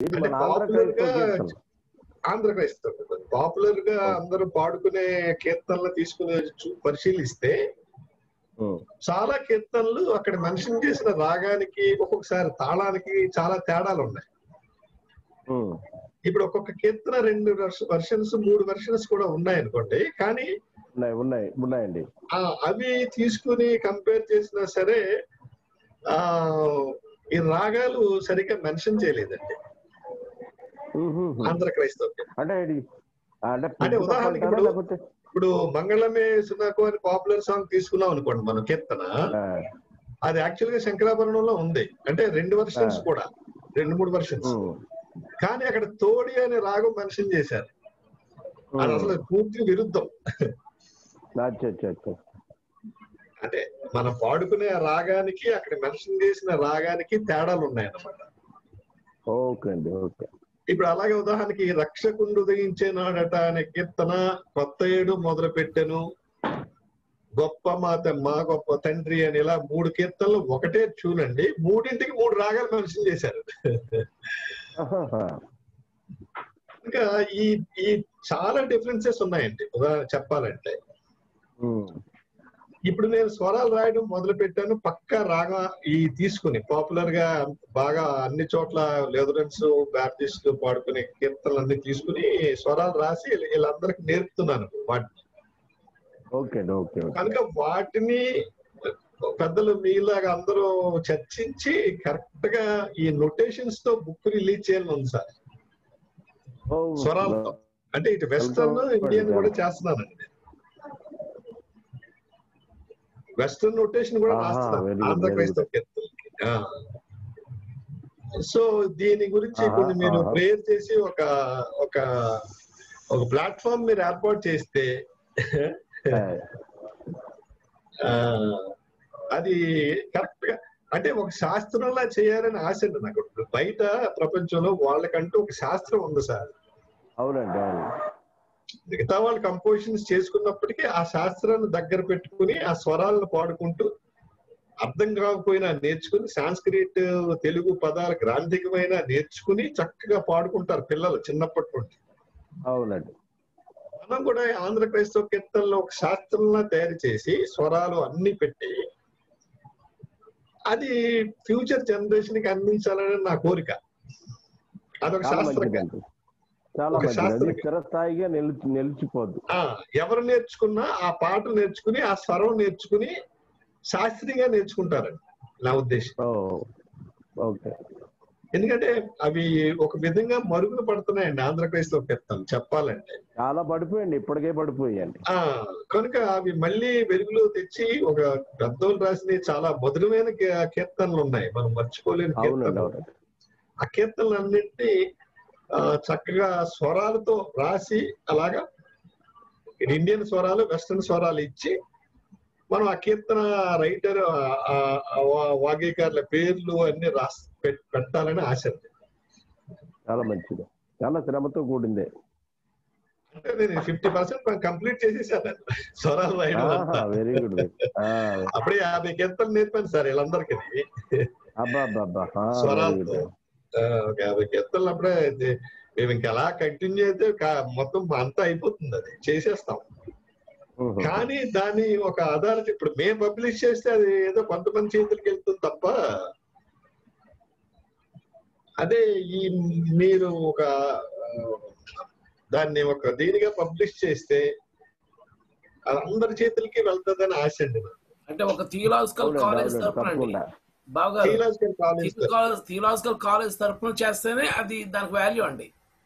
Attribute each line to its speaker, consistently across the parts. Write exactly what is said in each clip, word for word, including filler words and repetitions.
Speaker 1: ఇది
Speaker 2: అంటే
Speaker 1: మన ఆంధ్ర
Speaker 2: పాపులర్ గా
Speaker 1: క్రైస్తవ కీర్తన.
Speaker 2: ఆంధ్ర క్రైస్తవ పాపులర్ గా
Speaker 1: ఓకే.
Speaker 2: అందరూ పాడుకునే కీర్తనలు తీసుకుని చూ- పరిశీలిస్తే
Speaker 1: ఉమ్,
Speaker 2: చాలా కీర్తనలు అక్కడ మెన్షన్ చేసిన రాగానికి ఒక్కొక్కసారి తాళానికి చాలా తేడాలు ఉన్నాయి.
Speaker 1: ఉమ్,
Speaker 2: ఇప్పుడు ఒక్కొక్క కీర్తన రెండు వర్షన్స్ మూడు వెర్షన్స్ కూడా ఉన్నాయి అనుకోండి, కానీ
Speaker 1: ఉన్నాయి ఉన్నాయి ఉన్నాయండి.
Speaker 2: ఆ అవి తీసుకుని కంపేర్ చేసినా సరే ఆ ఈ రాగాలు సరిగ్గా మెన్షన్ చేయలేదండి
Speaker 1: ఉమ్, ఉమ్, ఉమ్.
Speaker 2: ఆంధ్ర క్రైస్తవ కీర్తన.
Speaker 1: అంటే ఇది అంటే
Speaker 2: అంటే
Speaker 1: పెద్ద తప్పు
Speaker 2: ఉదాహరణకి
Speaker 1: అంటారా
Speaker 2: ఇప్పుడు
Speaker 1: లేకపోతే
Speaker 2: ఇప్పుడు మంగళమే సునాకు అని పాపులర్ సాంగ్ తీసుకున్నాం అనుకోండి మనం కీర్తన,
Speaker 1: ఆ,
Speaker 2: అది యాక్చువల్ గా శంకరాభరణంలో ఉంది. అంటే రెండు
Speaker 1: ఆ,
Speaker 2: వర్షన్స్ కూడా రెండు మూడు వర్షన్స్,
Speaker 1: ఉమ్,
Speaker 2: కానీ అక్కడ తోడి అనే రాగం మెన్షన్ చేశారు. అది
Speaker 1: ఉమ్.
Speaker 2: అసలు పూర్తి విరుద్ధం.
Speaker 1: అచ్చా అచ్చా అచ్చా.
Speaker 2: అంటే మనం పాడుకునే ఆ రాగానికి అక్కడ మెన్షన్ చేసిన రాగానికి తేడాలు ఉన్నాయన్నమాట.
Speaker 1: ఓకే అండి, ఓకే.
Speaker 2: ఇప్పుడు అలాగే ఉదాహరణకి రక్షకుండు ఉదయించే నాడట అనే కీర్తన, కొత్త ఏడు మొదలు పెట్టెను, గొప్ప మా మా గొప్ప తండ్రి అని, ఇలా మూడు కీర్తనలు ఒకటే చూడండి, మూడింటికి మూడు రాగాలు మెన్షన్ చేశారు.
Speaker 1: ఆహాహా.
Speaker 2: ఇంకా ఈ ఈ చాలా డిఫరెన్సెస్ ఉన్నాయండి. ఉదాహరణ చెప్పాలంటే
Speaker 1: ఉమ్,
Speaker 2: ఇప్పుడు నేను స్వరాలు రాయడం మొదలు పెట్టాను పక్కా రాగా ఈ తీసుకుని పాపులర్ గా బాగా అన్ని చోట్ల లెదరెన్స్ బ్యాప్టిస్ట్ పాడుకునే కీర్తనలన్నీ తీసుకుని స్వరాలు రాసి వీళ్ళందరికి నేర్పుతున్నాను వాటిని.
Speaker 1: ఓకే అండి, ఓకే ఓకే.
Speaker 2: కనుక వాటిని పెద్దలు మీలాగా అందరూ చర్చించి కరెక్ట్ గా ఈ నొటేషన్స్ తో బుక్ రిలీజ్ చేయాలని ఉంది సార్.
Speaker 1: ఓ,
Speaker 2: స్వరాలతో అంటే ఇటు వెస్టర్న్ ఇండియన్ కూడా చేస్తున్నానండి. వెస్టర్న్ నొటేషన్ కూడా
Speaker 1: ఆహా,
Speaker 2: రాస్తున్నాను
Speaker 1: very good,
Speaker 2: Andhra
Speaker 1: very good.
Speaker 2: క్రైస్తవ కీర్తనలకి. ఆ. సో దీని గురించి
Speaker 1: ఆహా,
Speaker 2: కొన్ని మీరు
Speaker 1: ఆహా.
Speaker 2: ప్రేయర్ చేసి ఒక ఒక ఒక ప్లాట్ఫామ్ మీరు ఏర్పాటు చేస్తే
Speaker 1: ఆ,
Speaker 2: ఆ, అది కరెక్ట్ గా అంటే ఒక శాస్త్రంలా చేయాలని ఆశ అండి నాకు. బయట ప్రపంచంలో వాళ్ళకంటూ ఒక శాస్త్రం ఉంది సార్.
Speaker 1: అవునండి, అవును.
Speaker 2: మిగతా వాళ్ళు కంపోజిషన్స్ చేసుకున్నప్పటికీ ఆ శాస్త్రాన్ని దగ్గర పెట్టుకుని ఆ స్వరాలను పాడుకుంటూ అర్థం కాకపోయినా నేర్చుకుని సాంస్క్రిట్ తెలుగు పదాల గ్రాంధికమైన నేర్చుకుని చక్కగా పాడుకుంటారు పిల్లలు చిన్నప్పటి నుండి.
Speaker 1: అవునండి.
Speaker 2: మనం కూడా ఆంధ్ర క్రైస్తవ కీర్తనలో ఒక శాస్త్రంలా తయారు చేసి స్వరాలు అన్ని పెట్టి అది ఫ్యూచర్ జనరేషన్ కి అందించాలని నా కోరిక. అదొక
Speaker 1: చాలా
Speaker 2: శాస్త్రంగా,
Speaker 1: మంచిదండి, చాలా
Speaker 2: ఒక
Speaker 1: మంచిది. అది
Speaker 2: శాస్త్రంగా
Speaker 1: స్థిరస్థాయిగా నిలిచి నిలిచిపోద్దు.
Speaker 2: ఆ ఎవరు నేర్చుకున్నా ఆ పాట నేర్చుకుని ఆ స్వరం నేర్చుకుని శాస్త్రీయంగా నేర్చుకుంటారండి నా ఉద్దేశం.
Speaker 1: Oh, okay.
Speaker 2: ఎందుకంటే అవి ఒక విధంగా మరుగున పడుతున్నాయండి ఆంధ్ర క్రైస్తవ కీర్తనలు చెప్పాలంటే.
Speaker 1: చాలా పడిపోయండి, ఇప్పటికే పడిపోయాయండి.
Speaker 2: ఆ కనుక అవి మళ్ళీ వెలుగులో తెచ్చి ఒక పెద్దోళ్ళు రాసిన చాలా మధురమైన కీ- కీర్తనలు ఉన్నాయి, మనం మర్చిపోలేని
Speaker 1: అవునండి,
Speaker 2: కీర్తనలు.
Speaker 1: అవునండి.
Speaker 2: ఆ కీర్తనలన్నింటినీ ఆ, చక్కగా స్వరాలతో రాసి అలాగా ఇండియన్ స్వరాలు వెస్టర్న్ స్వరాలు ఇచ్చి మనం ఆ కీర్తన రైటర్ వాగ్గేయకారుల పేర్లు అన్ని రాసి పెట్- పెట్టాలని ఆశ ఉంది.
Speaker 1: చాలా మంచిది, చాలా శ్రమతో కూడిందే.
Speaker 2: అంటే నేను ఫిఫ్టీ పర్సెంట్ కంప్లీట్ చేసేసాను స్వరాలు రాయడం అంతా.
Speaker 1: Very good.
Speaker 2: అప్పుడే యాభై కీర్తనలు నేర్పాను సార్ వీళ్ళందరికీ
Speaker 1: అబ్బా అబ్బా అబ్బా, వెరీ
Speaker 2: స్వరాలతో.
Speaker 1: గుడ్.
Speaker 2: ఆ, ఒక యాభై కీర్తనలు అప్పుడే ఇది- మేము ఇంకా అలా కంటిన్యూ అయితే కా- మొత్తం అంతా అయిపోతుంది, అది చేసేస్తాం. కానీ దాని ఒక ఆధారిత ఇప్పుడు మేము పబ్లిష్ చేస్తే అది ఏదో కొంతమంది చేతులకి వెళ్తుంది తప్ప, అదే ఈ మీరు ఒక ఆ, దాన్ని ఒక దీనిగా పబ్లిష్ చేస్తే అది అందరి చేతులకి వెళ్తుందని ఆశ అండి నాకు.
Speaker 3: అంటే ఒక థియలాజికల్
Speaker 1: అవునండి,
Speaker 3: కాలేజ్
Speaker 1: అవునండి,
Speaker 3: తరపున అండి
Speaker 1: తప్పకుండా.
Speaker 3: బాగా
Speaker 2: థియలాజికల్ కాలేజ్
Speaker 3: థియలాజికల్ కాలేజ్ తరపున చేస్తేనే అది దానికి వాల్యూ అండి.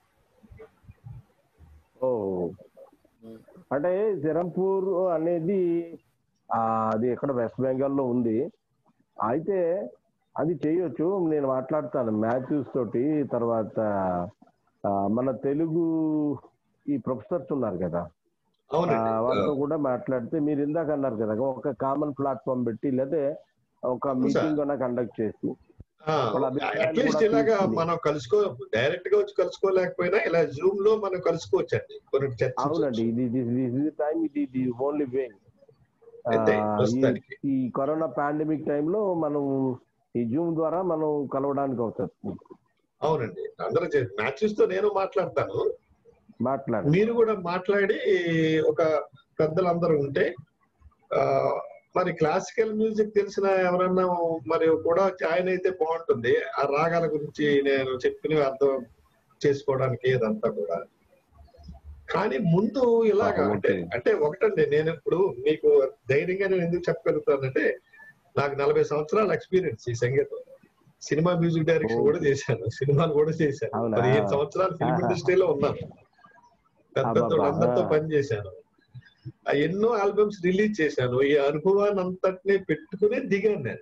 Speaker 1: ఓ, అంటే సిరంపూర్ అనేది ఆ, అది ఎక్కడ వెస్ట్ బెంగాల్లో ఉంది. అయితే అది చేయొచ్చు, నేను మాట్లాడతాను మాథ్యూస్ తోటి. తర్వాత ఆ, మన తెలుగు ఈ ప్రొఫెసర్స్ ఉన్నారు కదా, ఆ,
Speaker 2: అవునండి.
Speaker 1: వాళ్ళతో కూడా మాట్లాడితే మీరు ఇందాక అన్నారు కదా ఒక కామన్ ప్లాట్ఫామ్ పెట్టి లేదా ఒక
Speaker 2: అవును సార్.
Speaker 1: మీటింగ్ అన్న కండక్ట్ చేసి వాళ్ళ అభిప్రాయాలు
Speaker 2: అట్లీస్ట్
Speaker 1: కూడా
Speaker 2: ఇలాగా
Speaker 1: తీసుకుని.
Speaker 2: మనం కలుసుకో డైరెక్ట్ గా వచ్చి కలుసుకోలేకపోయినా ఇలా జూమ్ లో మనం కలుసుకోవచ్చండి, కొన్ని
Speaker 1: అవునండి,
Speaker 2: చర్చించవచ్చు.
Speaker 1: ఇది ఇది టైం ఇది ఇది ఓన్లీ వే.
Speaker 2: అంతే ప్రస్తుతానికి.
Speaker 1: ఈ కరోనా పాండమిక్ టైంలో మనం ఈ జూమ్ ద్వారా మనం కలవడానికి అవుతుంది.
Speaker 2: అవునండి, అందరూ మ్యాచెస్ తో నేను మాట్లాడతాను,
Speaker 1: మాట్లాడు.
Speaker 2: మీరు కూడా మాట్లాడి ఒక పెద్దలందరూ ఉంటే ఆ మరి క్లాసికల్ మ్యూజిక్ తెలిసిన ఎవరన్నా మరి కూడా జాయిన్ అయితే బాగుంటుంది. ఆ రాగాల గురించి నేను చెప్పినవి అర్థం చేసుకోవడానికి ఇదంతా కూడా. కానీ ముందు ఇలాగా అంటే
Speaker 1: ఓకే.
Speaker 2: అంటే ఒకటండి, నేను ఇప్పుడు మీకు ధైర్యంగా నేను ఎందుకు చెప్పగలుగుతానంటే నాకు నలభై సంవత్సరాల ఎక్స్పీరియన్స్ ఈ సంగీతం. సినిమా మ్యూజిక్ డైరెక్షన్ కూడా
Speaker 1: ఓకే.
Speaker 2: చేశాను, సినిమాలు కూడా చేశాను,
Speaker 1: అవునా?
Speaker 2: పదిహేను సంవత్సరాలు ఫిల్మ్
Speaker 1: ఆహా.
Speaker 2: ఇండస్ట్రీలో ఉన్నాను, పెద్ద పెద్ద
Speaker 1: అబ్బబ్బా!
Speaker 2: వాళ్ళందరితో
Speaker 1: ఆ.
Speaker 2: పని చేశాను, ఆ ఎన్నో ఆల్బమ్స్ రిలీజ్ చేశాను. ఈ అనుభవాన్ని అంతటినీ పెట్టుకునే దిగాను నేను,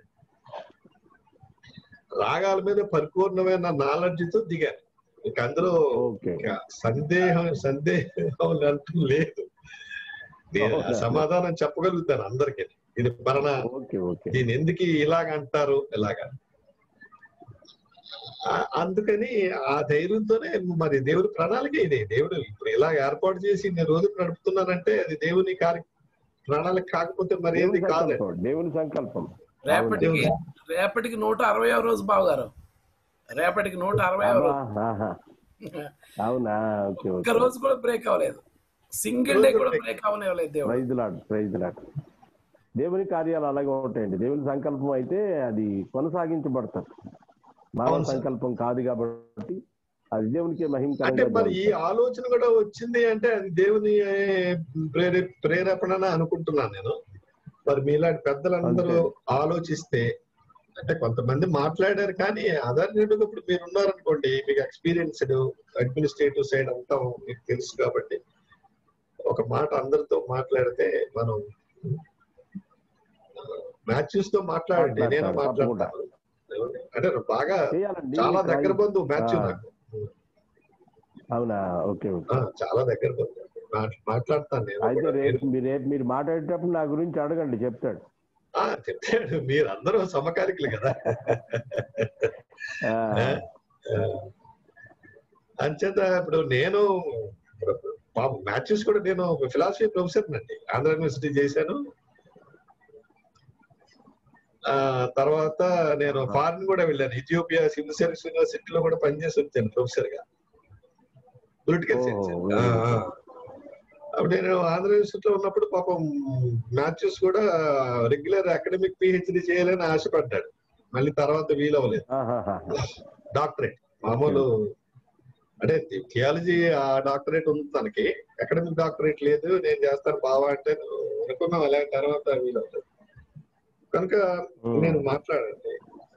Speaker 2: రాగాల మీద పరిపూర్ణమైన నాలెడ్జ్ తో దిగాను. ఇక అందులో
Speaker 1: ఓకే.
Speaker 2: ఇక సందేహం సందేహం అంటూ లేదు. నేను ఆ
Speaker 1: అవునా?
Speaker 2: సమాధానం చెప్పగలుగుతాను అందరికీ. ఇది పలానా,
Speaker 1: ఓకే. ఓకే.
Speaker 2: దీని ఎందుకు ఇలాగ అంటారు ఇలాగా. ఆ- అందుకని ఆ ధైర్యంతోనే మరి దేవుడి ప్రణాళిక ఇది. దేవుడు ఇప్పుడు ఇలా ఏర్పాటు చేసి నేను రోజు నడుపుతున్నానంటే అది దేవుని కార్య ప్రణాళిక కాకపోతే మరి
Speaker 1: దేవుని
Speaker 2: ఏది కాదండి.
Speaker 1: సంకల్పం, దేవుని సంకల్పం.
Speaker 3: రేపటికి
Speaker 2: దేవుని
Speaker 3: రేపటికి నూట అరవయో రోజు బావగారు, రేపటికి నూట అరవై
Speaker 1: అబ్బా,
Speaker 3: రోజు.
Speaker 1: ఆహా. అవునా? ఓకే.
Speaker 3: ఒక్క
Speaker 1: ఓకే.
Speaker 3: రోజు కూడా బ్రేక్ అవ్వలేదు, సింగిల్ డే కూడా బ్రేక్ అవ్వలేదు దేవుడు.
Speaker 1: Praise lord, praise lord. దేవుని కార్యాలు అలాగే ఉంటాయండి. దేవుని సంకల్పం అయితే అది కొనసాగించబడతారు. మానవ
Speaker 2: అవును సార్.
Speaker 1: సంకల్పం కాదు కాబట్టి అది దేవునికి
Speaker 2: అంటే
Speaker 1: మహిమకరంగా
Speaker 2: మరి ఈ
Speaker 1: జరుగుతుంది.
Speaker 2: ఆలోచన కూడా వచ్చింది అంటే అది దేవుని ప్రేరే ప్రేరేపణ అనుకుంటున్నాను నేను. మరి మీలాంటి పెద్దలందరూ
Speaker 1: అంతే.
Speaker 2: ఆలోచిస్తే, అంటే కొంతమంది మాట్లాడారు కానీ అదర్నేటుగా ఇప్పుడు మీరు ఉన్నారనుకోండి, మీకు ఎక్స్పీరియన్స్డ్ అడ్మినిస్ట్రేటివ్ సైడ్ అంతా మీకు తెలుసు కాబట్టి ఒక మాట అందరితో మాట్లాడితే మనం మ్యాథ్యూస్ తో మాట్లాడండి, నేను
Speaker 1: మాట్లాడతారు తప్పకుండా.
Speaker 2: మాట్లాడతాను. అంటే బాగా
Speaker 1: చేయాలండి.
Speaker 2: చాలా దగ్గర
Speaker 1: ట్రై-
Speaker 2: బంధువు మాథ్యూ
Speaker 1: ఆ.
Speaker 2: నాకు.
Speaker 1: అవునా? ఓకే.
Speaker 2: ఆ,
Speaker 1: ఓకే.
Speaker 2: చాలా దగ్గర బంధువు, మా- మాట్లాడతాను నేను
Speaker 1: అయితే
Speaker 2: కూడా.
Speaker 1: రేపు
Speaker 2: మీరు-
Speaker 1: మీరు రేపు మీరు మాట్లాడేటప్పుడు నా గురించి అడగండి, చెప్తాడు.
Speaker 2: ఆ, చెప్తాడు. మీరు అందరూ సమకాలికులు కదా.
Speaker 1: ఆ.
Speaker 2: ఆ, అంచేత ఇప్పుడు నేను మ్యాథ్యూస్ కూడా నేను ఫిలాసఫీ ప్రొఫెసర్ నండి, ఆంధ్ర యూనివర్సిటీ చేశాను. ఆ తర్వాత నేను ఫారిన్ కూడా వెళ్ళాను, ఇథియోపియా సివిల్ సర్వీస్ యూనివర్సిటీలో కూడా పనిచేసి వచ్చాను ప్రొఫెసర్ గా, political
Speaker 1: uh,
Speaker 2: science.
Speaker 1: Very good.
Speaker 2: అప్పుడు నేను ఆంధ్ర యూనివర్సిటీలో ఉన్నప్పుడు పాపం మ్యాథ్యూస్ కూడా రెగ్యులర్ అకాడమిక్ పిహెచ్డి చేయాలని ఆశపడ్డాడు, మళ్ళీ తర్వాత వీలవ్వలేదు.
Speaker 1: ఆహాహా.
Speaker 2: డాక్టరేట్ మామూలు అంటే థియాలజీ ఆ డాక్టరేట్ ఉంది తనకి, అకాడమిక్ డాక్టరేట్ లేదు. నేను చేస్తాను బావా అంటే అనుకున్నాం, అలాగే తర్వాత వీలవుతుంది కనుక
Speaker 1: ఉమ్.
Speaker 2: నేను మాట్లాడండి.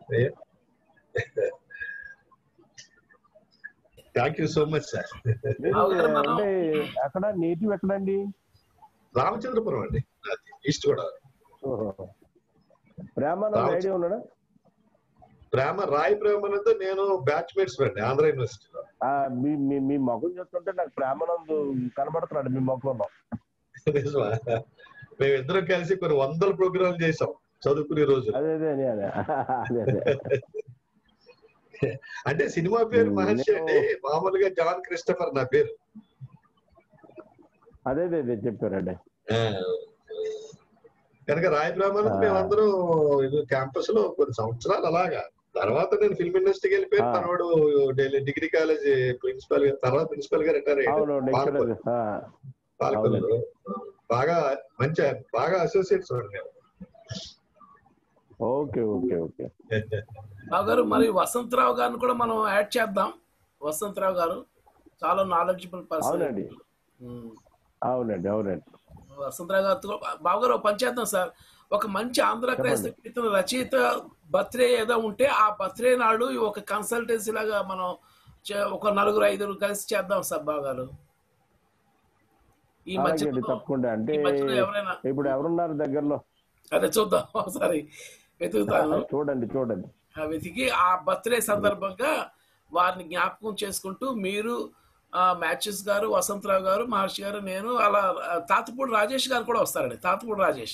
Speaker 2: Thank you so much sir.
Speaker 1: మీరు
Speaker 3: అవును, మనం-
Speaker 1: అంటే ఎక్కడ నేటివ్ ఎక్కడండి?
Speaker 2: రామచంద్రపురం అండి, ఈస్ట్ గోదావరి.
Speaker 1: ఓహో. ప్రేమానంద
Speaker 2: రామచంద్ర-
Speaker 1: ఐడియా ఉన్నాడా?
Speaker 2: ప్రేమ రాయి ప్రేమానంద్ నేను బ్యాచ్ మేట్స్ అండి ఆంధ్ర యూనివర్సిటీలో.
Speaker 1: ఆ, మీ మీ మీ ముఖం చూస్తుంటే నాకు ప్రేమానంద్ కనబడుతున్నాడు మీ ముఖంలో.
Speaker 2: నిజమా? మేమిద్దరం కలిసి కొన్ని వందల ప్రోగ్రాంలు చేసాం చదువుకునే రోజు.
Speaker 1: అదే అదే అదే అదే అదే అదే.
Speaker 2: అంటే సినిమా పేరు
Speaker 1: ఉమ్,
Speaker 2: మహర్షి
Speaker 1: నేను-
Speaker 2: అండి, మామూలుగా జాన్ క్రిస్టఫర్ నా పేరు.
Speaker 1: అదే అదే అదే చెప్పారండి.
Speaker 2: ఆ, కనుక రాయ బ్రాహ్మణ్ మేమందరం క్యాంపస్ లో కొన్ని సంవత్సరాలు అలాగా. తర్వాత నేను ఫిల్మ్ ఇండస్ట్రీకి వెళ్ళిపోయాను.
Speaker 1: ఆ.
Speaker 2: మనవాడు ఢిల్లీ డిగ్రీ కాలేజ్ ప్రిన్సిపల్ గా, తర్వాత ప్రిన్సిపల్ గా రిటైర్
Speaker 1: అవును,
Speaker 2: అయ్యాడు
Speaker 1: ఇక్కడ
Speaker 2: పాలకొల్లు.
Speaker 1: ఆ,
Speaker 2: పాలకొల్లు బాగా మంచి బాగా అసోసియేట్స్ ఉన్నారు మేము.
Speaker 1: Okay okay okay.
Speaker 3: రావు గారు, మరి వసంతరావు గారిని కూడా మనం యాడ్ చేద్దాం. వసంతరావు గారు చాలా నాలెడ్జబుల్ పర్సన్.
Speaker 1: అవునండి అవునండి అవునండి.
Speaker 3: వసంతరావు గారితో బాబు గారు పని చేద్దాం సార్. ఒక మంచి ఆంధ్ర క్రైస్తవ కీర్తన రచయిత బర్త్డే ఏదో ఉంటే ఆ బర్త్డే నాడు ఒక కన్సల్టెన్సీ లాగా మనం చే- ఒక నలుగురు ఐదుగురు కలిసి చేద్దాం సార్ బాబు గారు. ఈ
Speaker 1: అలాగే అండి,
Speaker 3: మధ్యలో
Speaker 1: తప్పకుండా. అంటే
Speaker 3: ఈ మధ్యలో ఎవరైనా
Speaker 1: ఇప్పుడు ఎవరున్నారు దగ్గరలో?
Speaker 3: అదే చూద్దాం ఒకసారి, వెతుకుతాను.
Speaker 1: చూడండి చూడండి.
Speaker 3: ఆ వెతికి ఆ బర్త్డే సందర్భంగా వారిని జ్ఞాపకం చేసుకుంటూ మీరు ఆ, మ్యాచెస్ గారు, వసంతరావు గారు, మహర్షి గారు, నేను అలా ఆ, తాతపూడి రాజేష్ గారు కూడా వస్తారండి. తాతపూడి రాజేష్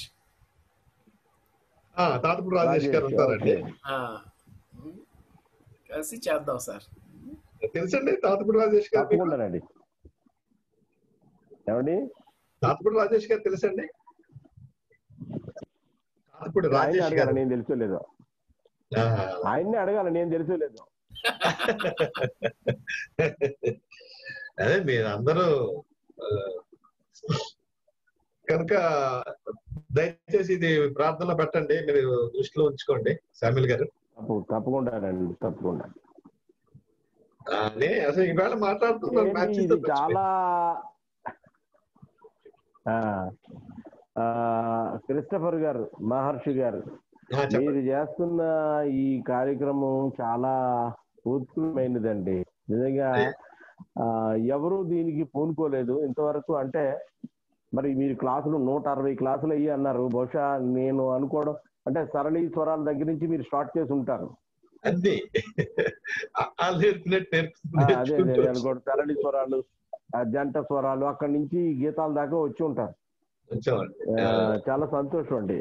Speaker 2: ఆ, తాతపూడి రాజేష్ గారు ఉంటారండి.
Speaker 3: ఆ, కలిసి చేద్దాం సార్.
Speaker 2: తెలుసండి తాతపూడి రాజేష్ గారు మీకు?
Speaker 1: తప్పకుండానండి. ఏమండి?
Speaker 2: తాతపూడి రాజేష్ గారు తెలుసండి? తాతపూడి
Speaker 1: ఆయన్ని
Speaker 2: రాజేష్
Speaker 1: అడగాల,
Speaker 2: గారు.
Speaker 1: నేను తెలుసుకోలేదు.
Speaker 2: ఆ,
Speaker 1: ఆయన్ని అడగాల, నేను తెలుసుకోలేదు.
Speaker 2: అదే మీరు అందరూ కనుక దయచేసి ఇది ప్రార్థనలో పెట్టండి, మీరు దృష్టిలో ఉంచుకోండి శామ్యుల్ గారు.
Speaker 1: తప్పకుండా రండి, తప్పకుండా.
Speaker 2: అసలు ఈవేళ మాట్లాడుతున్నాను
Speaker 1: ఇది చాలా క్రిస్టఫర్ గారు, మహర్షి గారు, మీరు చేస్తున్న ఈ కార్యక్రమం చాలా ఉత్కృష్టమైనదండి. నిజంగా ఎవరు దీనికి పూనుకోలేదు ఇంతవరకు. అంటే మరి మీరు క్లాసులు నూట అరవై క్లాసులు అయ్యి అన్నారు. బహుశా నేను అనుకోవడం అంటే సరళి స్వరాల దగ్గర నుంచి మీరు స్టార్ట్ చేసి ఉంటారు.
Speaker 2: అదే అదే
Speaker 1: అనుకోండి, సరళి స్వరాలు, జంట స్వరాలు, అక్కడి నుంచి గీతాల దాకా వచ్చి ఉంటారు. చాలా సంతోషం అండి.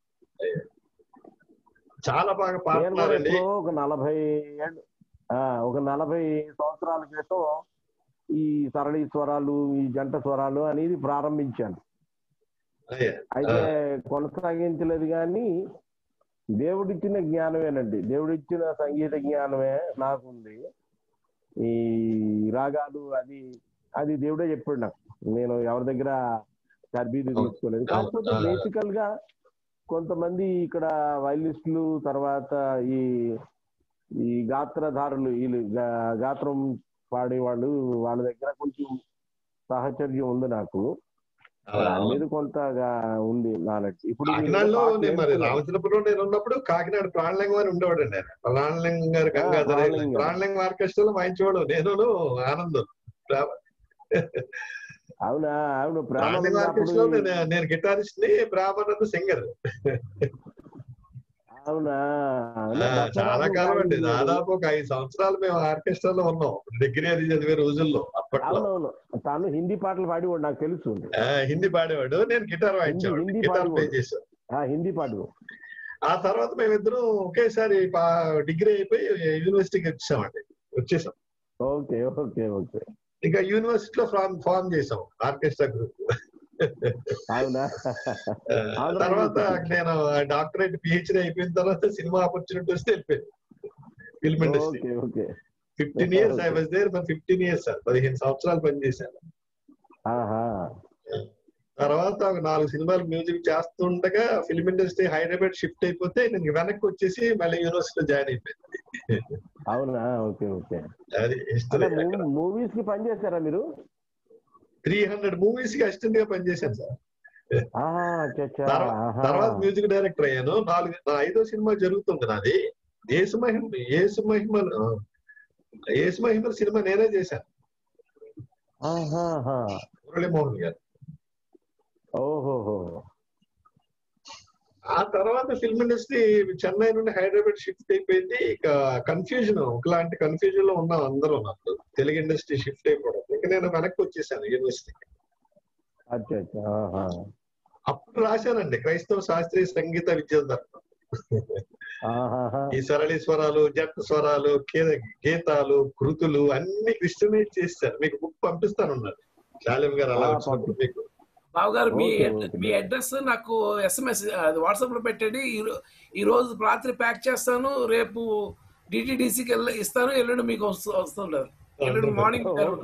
Speaker 2: చాలా బాగా పాడుతున్నారండి.
Speaker 1: ఒక నలభై ఏళ్ళు ఒక నలభై సంవత్సరాల క్రితం ఈ సరళి స్వరాలు, ఈ జంట స్వరాలు అనేది ప్రారంభించాను. అయితే కొనసాగించలేదు, కానీ దేవుడిచ్చిన జ్ఞానమేనండి, దేవుడిచ్చిన సంగీత జ్ఞానమే నాకుంది. ఈ రాగాలు అది అది దేవుడే చెప్పాడు నాకు, నేను ఎవరి దగ్గర తర్బీదు తీసుకోలేదు. కాకపోతే బేసికల్ గా కొంతమంది ఇక్కడ వైలిస్టులు, తర్వాత ఈ ఈ గాత్రధారులు, వీళ్ళు గాత్రం పాడేవాళ్ళు, వాళ్ళ దగ్గర కొంచెం సాహచర్యం ఉంది నాకు, దాని మీద కొంతగా ఉంది నాలెడ్జ్. ఇప్పుడు
Speaker 2: కాకినాడలో మరి రామచంద్రపురం నేను ఉన్నప్పుడు కాకినాడ ప్రాణలింగం అని ఉండేవాడు అండి. ప్రాణలింగం గారు గంగాధర ప్రాణలింగం ఆర్కెస్ట్రాలో వాయించేవాడు నేను, ఆనందం.
Speaker 1: అవునా? అవును,
Speaker 2: ప్రాణలింగం ఆర్కెస్ట్రాలో నేను గిటారిస్ట్ ని, బ్రాహ్మణుడు సింగర్.
Speaker 1: అవునా?
Speaker 2: చాలా కాలం అండి, దాదాపు ఒక ఐదు సంవత్సరాలు మేము ఆర్కెస్ట్రాలో ఉన్నాం, డిగ్రీ అది చదివే రోజుల్లో. అప్పట్లో
Speaker 1: తాను హిందీ పాటలు పాడేవాడు, నాకు తెలుసు.
Speaker 2: హిందీ పాడేవాడు, నేను గిటార్ వాయించేవాడు, గిటార్ ప్లే చేశాను.
Speaker 1: హిందీ పాడు.
Speaker 2: ఆ తర్వాత మేమిద్దరం ఒకేసారి డిగ్రీ అయిపోయి యూనివర్సిటీకి వచ్చామండి, వచ్చేసాం.
Speaker 1: ఓకే ఓకే ఓకే
Speaker 2: ఇంకా యూనివర్సిటీలో ఫార్మ్ ఫార్మ్ చేసాం ఆర్కెస్ట్రా గ్రూప్.
Speaker 1: అవునా?
Speaker 2: తర్వాత నేను డాక్టరేట్ పిహెచ్డీ అయిపోయిన తర్వాత సినిమా ఆపర్చునిటీ వస్తే వెళ్ళిపోయాను film industry. Fifteen years I was there for fifteen years sir, పదిహేను సంవత్సరాలు పనిచేశాను. తర్వాత ఒక నాలుగు సినిమాలు మ్యూజిక్ చేస్తుండగా ఫిల్మ్ ఇండస్ట్రీ హైదరాబాద్ షిఫ్ట్ అయిపోతే నేను వెనక్కి వచ్చేసి మళ్ళీ యూనివర్సిటీలో జాయిన్ అయిపోయింది.
Speaker 1: అవునా? Okay okay.
Speaker 2: అది
Speaker 1: మూవీస్ కి పనిచేశారా మీరు?
Speaker 2: త్రీ హండ్రెడ్ మూవీస్ కి అసిస్టెంట్ గా పనిచేశాను సార్. తర్వాత మ్యూజిక్ డైరెక్టర్ అయ్యాను. నాలుగు ఐదో సినిమా జరుగుతుంది నాది. యేసు మహిమ యేసు మహిమలు యేసు మహిమల సినిమా నేనే చేశాను, మురళీమోహన్ గారు.
Speaker 1: ఓహోహో.
Speaker 2: ఆ తర్వాత ఫిల్మ్ ఇండస్ట్రీ చెన్నై నుండి హైదరాబాద్ షిఫ్ట్ అయిపోయింది. ఇక కన్ఫ్యూజన్, ఒకలాంటి కన్ఫ్యూజన్ లో ఉన్నాం అందరూ. నాకు తెలుగు ఇండస్ట్రీ షిఫ్ట్ అయిపోవడం, ఇక నేను వెనక్కి వచ్చేసాను యూనివర్సిటీకి. అప్పుడు రాశానండి క్రైస్తవ శాస్త్రీయ సంగీత విద్యార్థం. ఈ సరళి స్వరాలు, జంట స్వరాలు, గీతాలు, కృతులు అన్ని క్రిస్టమైజ్ చేశారు. మీకు బుక్ పంపిస్తాను ఉన్నారు శాలిం గారు, అలా వచ్చినప్పుడు మీకు.
Speaker 3: బాబు గారు మీ మీ అడ్రస్ నాకు ఎస్ఎంఎస్ వాట్సాప్ లో పెట్టండి. ఈ రోజు రాత్రి ప్యాక్ చేస్తాను, రేపు డిటిడిసికి ఇస్తాను, ఎల్లుండి మీకు వస్తుంటారు, ఎల్లుండి మార్నింగ్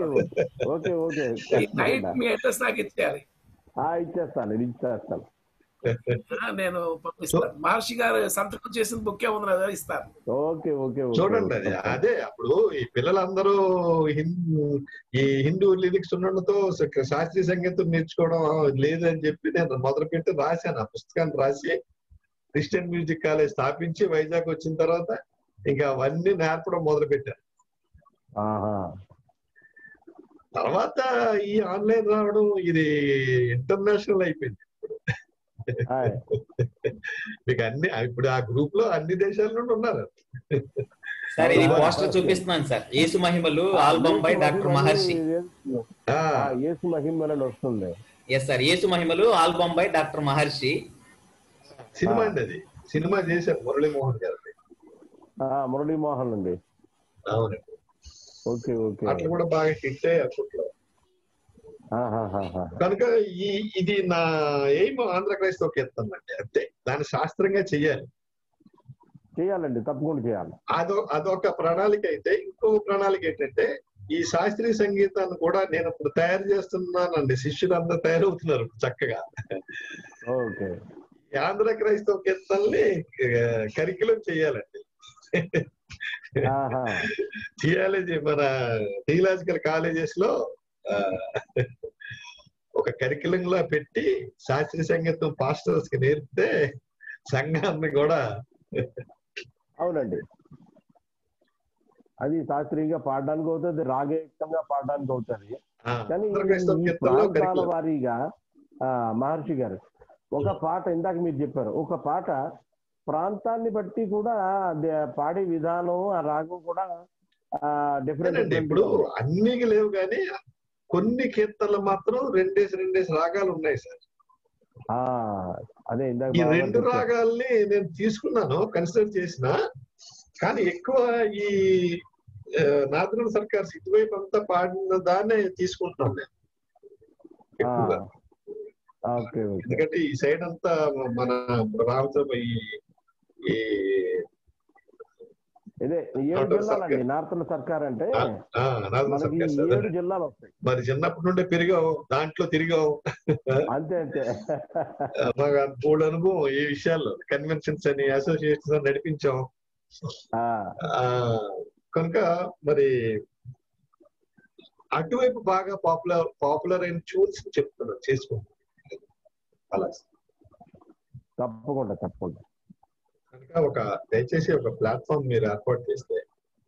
Speaker 3: నైట్ మీ అడ్రస్ నాకు ఇచ్చేయాలి.
Speaker 1: ఇచ్చేస్తాను ఇచ్చేస్తాను
Speaker 3: నేను పంపిస్తాను. మహర్షి గారు సంతకం చేసిన బుక్ ఉంది కదా, ఇస్తాను.
Speaker 1: Okay okay.
Speaker 2: చూడండి అది అదే అప్పుడు ఈ పిల్లలందరూ ఈ హిందూ లిరిక్స్ ఉండడంతో శాస్త్రీయ సంగీతం నేర్చుకోవడం లేదని చెప్పి నేను మొదలుపెట్టి రాశాను. ఆ పుస్తకాన్ని రాసి క్రిస్టియన్ మ్యూజిక్ కాలేజ్ స్థాపించి వైజాగ్ వచ్చిన తర్వాత ఇంకా అవన్నీ నేర్పడం మొదలు పెట్టాను. తర్వాత ఈ ఆన్లైన్ రావడం ఇది ఇంటర్నేషనల్ అయిపోయింది. మీకు అన్ని ఇప్పుడు ఆ గ్రూప్ లో అన్ని దేశాల నుండి ఉన్నారు.
Speaker 4: సార్ ఇది పోస్టర్ చూపిస్తున్నాను sir. Yesu Mahimalu album by doctor Maharshi.
Speaker 1: Yesu Mahimalu వస్తుంది.
Speaker 2: Yes
Speaker 4: sir, Yesu Mahimalu album by doctor Maharshi
Speaker 2: cinema అండి. అది సినిమా చేశారు మురళీమోహన్ గారు.
Speaker 1: మురళీమోహన్ అండి.
Speaker 2: అవునండి.
Speaker 1: Okay okay.
Speaker 2: అట్లా కూడా బాగా హిట్ అయ్యి అప్పట్లో. కనుక ఈ ఇది నా ఎయిమ్ ఆంధ్ర క్రైస్తవ కీర్తన అండి. అంతే, దాన్ని శాస్త్రంగా చెయ్యాలి.
Speaker 1: చేయాలండి, తప్పకుండా చేయాలి.
Speaker 2: అదో అదొక ప్రణాళిక అయితే, ఇంకో ప్రణాళిక ఏంటంటే ఈ శాస్త్రీయ సంగీతాన్ని కూడా నేను ఇప్పుడు తయారు చేస్తున్నానండి. శిష్యులందరూ తయారవుతున్నారు చక్కగా.
Speaker 1: ఓకే.
Speaker 2: ఆంధ్ర క్రైస్తవ కీర్తనల్ని కరికులం చేయాలండి. థియాలజీ మన థియలాజికల్ కాలేజెస్ లో ఒక కరికులం లా పెట్టి శాస్త్రీయ సంగీతం పాస్టర్స్ కి నేర్పితే సంఘాన్ని కూడా.
Speaker 1: అవునండి, అది శాస్త్రీయంగా పాడడానికి అవుతుంది, రాగయుక్తంగా పాడడానికి అవుతుంది. కానీ ఈ ప్రాంతాల వారీగా మహర్షి గారు ఒక పాట, ఇందాక మీరు చెప్పారు, ఒక పాట ప్రాంతాన్ని బట్టి కూడా పాడే విధానం, ఆ రాగం కూడా డిఫరెంట్
Speaker 2: అండి. ఇప్పుడు అన్ని లేవు కానీ కొన్ని కీర్తనలు మాత్రం రెండేసి రెండేసి రాగాలు ఉన్నాయి సార్.
Speaker 1: అదే ఇందాక
Speaker 2: ఈ రెండు రాగాల్ని నేను తీసుకున్నాను, కన్సిడర్ చేసిన. కానీ ఎక్కువ ఈ నాథురామ్ సర్కార్స్ ఇటువైపు అంతా పాడిన దాన్నే తీసుకుంటున్నాను నేను ఎక్కువగా. ఎందుకంటే ఈ సైడ్ అంతా మన రామచంద్ర ఈ
Speaker 1: ఏడు జిల్లాలండి నార్థన్ సర్కార్ అంటే, ఏడు జిల్లాలు వస్తాయి.
Speaker 2: మరి చిన్నప్పటి నుండే పెరిగావు, దాంట్లో తిరిగావు.
Speaker 1: అంతే అంతే.
Speaker 2: మాకు మూడు అనుభవం ఈ విషయాల్లో. కన్వెన్షన్స్ అని, అసోసియేషన్స్ అని నడిపించాం కనుక మరి అటువైపు బాగా పాపులర్ పాపులర్ అయిన ట్యూన్స్ చెప్తున్నాను, చేసుకుంటాను. అలా
Speaker 1: తప్పకుండా తప్పకుండా.
Speaker 2: కనుక ఒక దయచేసి ఒక ప్లాట్ఫామ్ మీరు ఏర్పాటు చేస్తే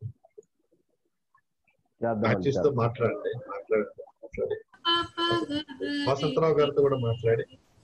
Speaker 2: ఆర్టిస్ట్ మాట్లాడండి మాట్లాడండి మాట్లాడి వసంతరావు గారితో కూడా మాట్లాడి.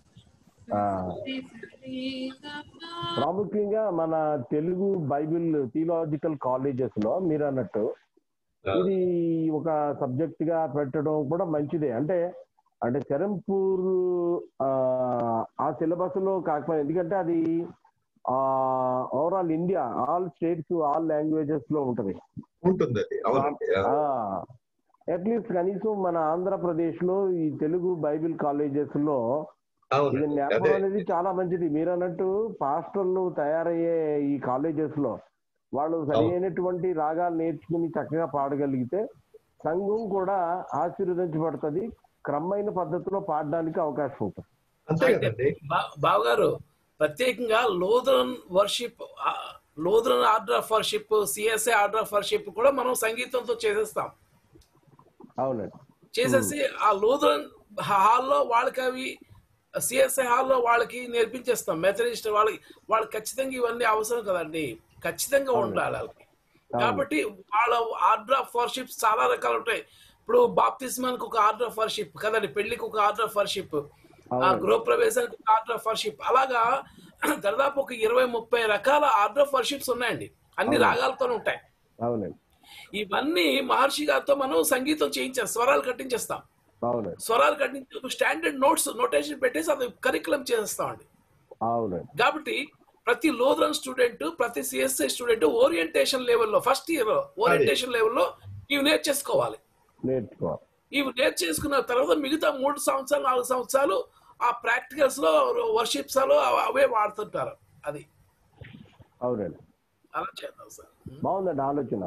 Speaker 1: ప్రాముఖ్యంగా మన తెలుగు బైబిల్ థియలాజికల్ కాలేజెస్ లో మీరు అన్నట్టు ఇది ఒక సబ్జెక్ట్ గా పెట్టడం కూడా మంచిదే. అంటే అంటే సెరంపూర్ ఆ సిలబస్ లో కాకపోతే, ఎందుకంటే అది ఆ overall India all states all languages లో ఉంటది
Speaker 2: ఉంటుంది.
Speaker 1: అట్లీస్ట్ కనీసం మన ఆంధ్రప్రదేశ్ లో ఈ తెలుగు బైబిల్ కాలేజెస్ లో ఇది నేర్పడం అనేది చాలా మంచిది. మీరు అన్నట్టు పాస్టర్లు తయారయ్యే ఈ కాలేజెస్ లో వాళ్ళు సరి అయినటువంటి రాగాలు నేర్చుకుని చక్కగా పాడగలిగితే సంఘం కూడా ఆశీర్వదించబడుతుంది, క్రమమైన పద్ధతిలో పాడడానికి అవకాశం ఉంటుంది.
Speaker 3: బావగారు ప్రత్యేకంగా Lutheran worship, Lutheran order of worship, CSI order of worship కూడా మనం సంగీతంతో చేసేస్తాం.
Speaker 1: అవునండి,
Speaker 3: చేసేసి ఆ లోథరన్ హాల్లో వాళ్ళకి అవి, సిఎస్ఐ హాల్లో వాళ్ళకి నేర్పించేస్తాం. మెథడిస్ట్ వాళ్ళకి వాళ్ళకి ఖచ్చితంగా ఇవన్నీ అవసరం కదండి, ఖచ్చితంగా ఉండాలి వాళ్ళకి. కాబట్టి వాళ్ళ ఆర్డర్ ఆఫ్ వర్షిప్ చాలా రకాలు ఉంటాయి. ఇప్పుడు బాప్తిస్మానికి ఒక ఆర్డర్ ఆఫ్ వర్షిప్ కదండి, పెళ్లికి ఒక ఆర్డర్ ఆఫ్ వర్షిప్, ఆ గృహప్రవేశానికి ఒక ఆర్డర్ ఆఫ్ వర్షిప్, అలాగా దాదాపు ఒక ఇరవై ముప్పై రకాల ఆర్డర్ ఆఫ్ వర్షిప్స్ ఉన్నాయండి, అన్ని రాగాలతో ఉంటాయి. ఇవన్నీ మహర్షి గారితో మనం సంగీతం చేయించాం, స్వరాలు కట్టించేస్తాం. స్వరాలు కట్టించి స్టాండర్డ్ నోట్స్ నోటేషన్ పెట్టేసి అది కరికులం చేస్తామండి. కాబట్టి ప్రతి లోథరన్ స్టూడెంట్, ప్రతి సిఎస్ఐ స్టూడెంట్ ఓరియంటేషన్ లెవెల్లో, ఫస్ట్ ఇయర్ ఓరియంటేషన్ లెవెల్లో ఇవి నేర్చేసుకోవాలి. ఇవి నేర్చేసుకున్న తర్వాత మిగతా మూడు సంవత్సరాలు నాలుగు సంవత్సరాలు ఆ ప్రాక్టికల్స్ లో వర్షిప్స్ లో అవే వాడుతుంటారు. అది
Speaker 1: అవునండి,
Speaker 3: అలా చేద్దాం సార్.
Speaker 1: బాగుందండి ఆలోచన,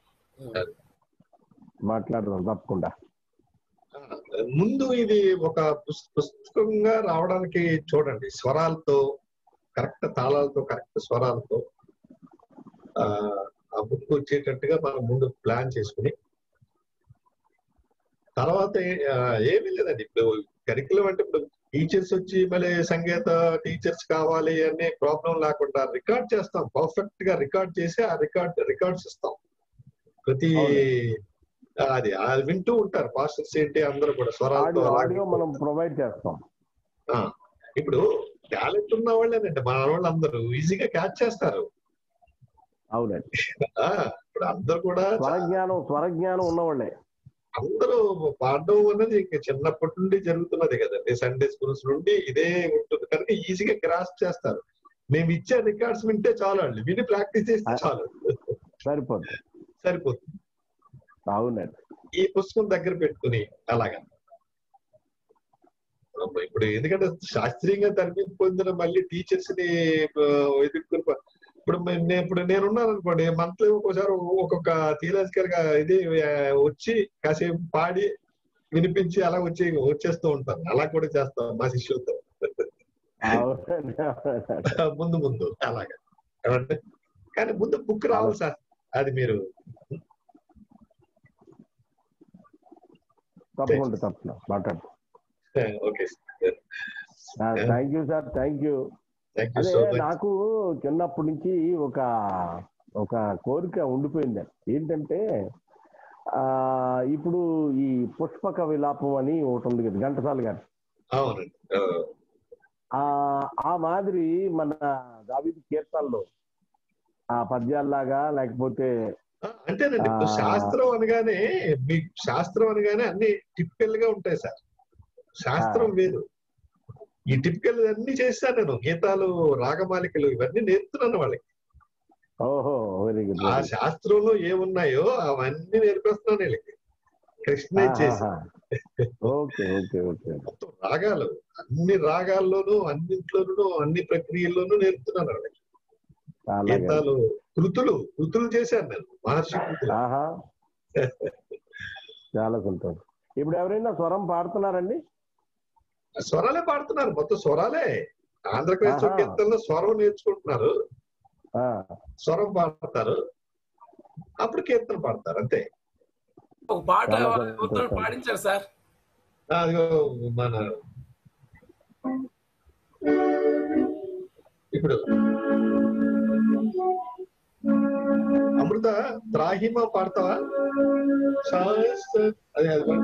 Speaker 1: మాట్లాడదాం తప్పకుండా.
Speaker 2: ముందు ఇది ఒక పుస్తకంగా రావడానికి చూడండి, స్వరాలతో కరెక్ట్ తాళాలతో కరెక్ట్ స్వరాలతో ఆ బుక్ వచ్చేటట్టుగా మనం ముందు ప్లాన్ చేసుకుని, తర్వాత ఏమీ లేదండి. ఇప్పుడు కరికులం అంటే ఇప్పుడు టీచర్స్ వచ్చి మళ్ళీ సంగీత టీచర్స్ కావాలి అనే ప్రాబ్లం లేకుండా రికార్డ్ చేస్తాం, పర్ఫెక్ట్ గా రికార్డ్ చేసి ఆ రికార్డ్ రికార్డ్స్ ఇస్తాం. ప్రతి అది అది వింటూ ఉంటారు పాస్టర్స్ ఏంటి అందరూ కూడా స్వరాలతో
Speaker 1: మనం ప్రొవైడ్ చేస్తాం.
Speaker 2: ఇప్పుడు టాలెంట్ ఉన్న వాళ్ళేనండి మన వాళ్ళు అందరూ ఈజీగా క్యాచ్ చేస్తారు.
Speaker 1: అవునండి,
Speaker 2: ఇప్పుడు అందరూ కూడా
Speaker 1: స్వరజ్ఞానం స్వరజ్ఞానం ఉన్నవాళ్ళే
Speaker 2: అందరూ పాడడం అనేది ఇంకా చిన్నప్పటి నుండి జరుగుతున్నది కదండి. సండే స్కూల్స్ నుండి ఇదే ఉంటుంది కనుక ఈజీగా గ్రాస్ప్ చేస్తారు. మేము ఇచ్చే రికార్డ్స్ వింటే చాలు, అండి విని ప్రాక్టీస్ చేస్తే చాలు,
Speaker 1: సరిపోతుంది
Speaker 2: సరిపోతుంది
Speaker 1: అవునండి,
Speaker 2: ఈ పుస్తకం దగ్గర పెట్టుకుని అలాగా. ఇప్పుడు ఎందుకంటే శాస్త్రీయంగా తరబితి పొందిన మళ్ళీ టీచర్స్ ని ఎదుర్కొని ఇప్పుడు మే- నే- ఇప్పుడు నేనున్నాను అనుకోండి, మంత్లీ ఒక్కోసారి ఒక్కొక్క థియలాజికల్ గా ఇది ఆ, వచ్చి కాసేపు పాడి వినిపించి అలా వచ్చి వచ్చేస్తూ ఉంటాను. అలా కూడా చేస్తాం మా శిష్యులతో
Speaker 1: అవునండి, అవునండి.
Speaker 2: ముందు ముందు అలాగా. ఏమంటే కానీ ముందు బుక్ రావాలి సార్, అది మీరు
Speaker 1: తప్పకుండా తప్పకుండా మాట్లాడు.
Speaker 2: Okay
Speaker 1: thank you sir, thank you.
Speaker 2: Thank you
Speaker 1: అదే
Speaker 2: సో మచ్.
Speaker 1: నాకు చిన్నప్పటి నుంచి ఒక ఒక కోరిక ఉండిపోయింది. ఏంటంటే ఆ ఇప్పుడు ఈ పుష్పక విలాపం అని ఒకటి ఉంది కదా ఘంటసాల గారు,
Speaker 2: అవునండి.
Speaker 1: ఆ ఆ మాదిరి మన దావీదు కీర్తనలో ఆ పద్యాల్లాగా లేకపోతే
Speaker 2: ఆ, అంతేనండి. ఇప్పుడు శాస్త్రం అనగానే మీకు శాస్త్రం అనగానే అన్ని టిపికల్ గా ఉంటాయి సార్. శాస్త్రం వేరు. ఈ టిపికల్ అన్ని చేశాను నేను. గీతాలు, రాగమాలికలు ఇవన్నీ నేర్పుతున్నాను వాళ్ళకి.
Speaker 1: ఓహో వెరీ గుడ్.
Speaker 2: ఆ శాస్త్రంలో ఏమున్నాయో అవన్నీ నేర్పిస్తున్నాను వీళ్ళకి కృష్ణ చేసి.
Speaker 1: Okay okay okay.
Speaker 2: మొత్తం రాగాలు, అన్ని రాగాల్లోనూ అన్నింట్లోనూ అన్ని ప్రక్రియల్లోనూ నేర్పుతున్నాను వాళ్ళకి. గీతాలు, కృతులు కృతులు చేశాను నేను, మహర్షి కృతులు.
Speaker 1: ఆహా, చాలా సంతోషం. ఇప్పుడు ఎవరైనా స్వరం పాడుతున్నారండి?
Speaker 2: స్వరాలే పాడుతున్నారు, మొత్తం స్వరాలే. ఆంధ్రప్రదేశ్
Speaker 1: ఆహా.
Speaker 2: కీర్తనలో స్వరం నేర్చుకుంటున్నారు,
Speaker 1: ఆ,
Speaker 2: స్వరం పాడతారు, అప్పుడు కీర్తన పాడతారు అంతే.
Speaker 3: ఒక పాట
Speaker 1: చాలా
Speaker 3: మొత్తం
Speaker 1: సంతోషం.
Speaker 3: పాడించారు సార్.
Speaker 2: అదిగో మన ఇప్పుడు అమృత త్రాహిమ పాడతావా? శాస్త్ర అదే అది పాడు.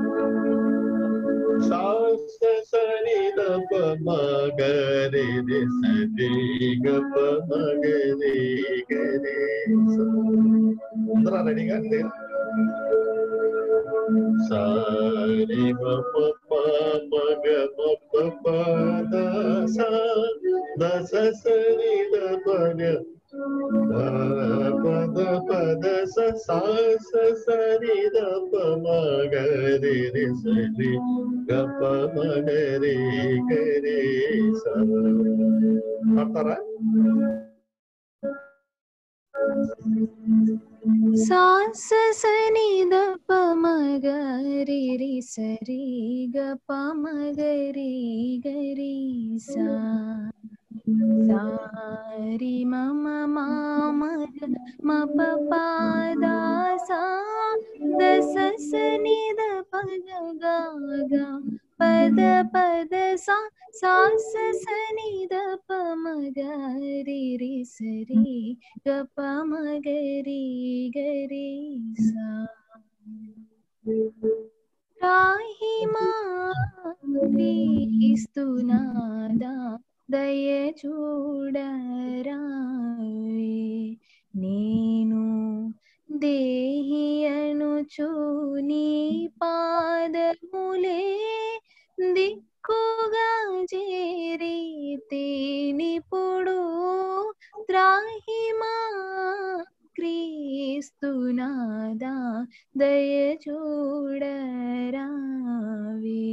Speaker 2: శాస్త్ర సరి దప మగరి రి సరి గప మగరి గరి స. అందరా రెడీగా? సారి గప మగ మప పద స దస సరి దప పద పద స స సరి దప మగరి రి సరి గప మగరి గరి స. పాడతారా?
Speaker 5: సా స స ని ద ప మ గ రి రి స రి గ ప మ గ రి గ రి సా. సా రి మ మ మ మ గ మ ప ప ద సా ద స స ని ద ప గ గ గ ప ద ప ద సా సా స స ని ద ప మ గ రి రి స రి గ ప మ గ రి గ రి సా. రాహిమా క్రీస్తునాదా దయ చూడరావే, నేను దేహియనుచు నీ పాదములే దిక్కుగా చేరితేనిప్పుడు. త్రాహిమా క్రీస్తునాదా దయ చూడరావే.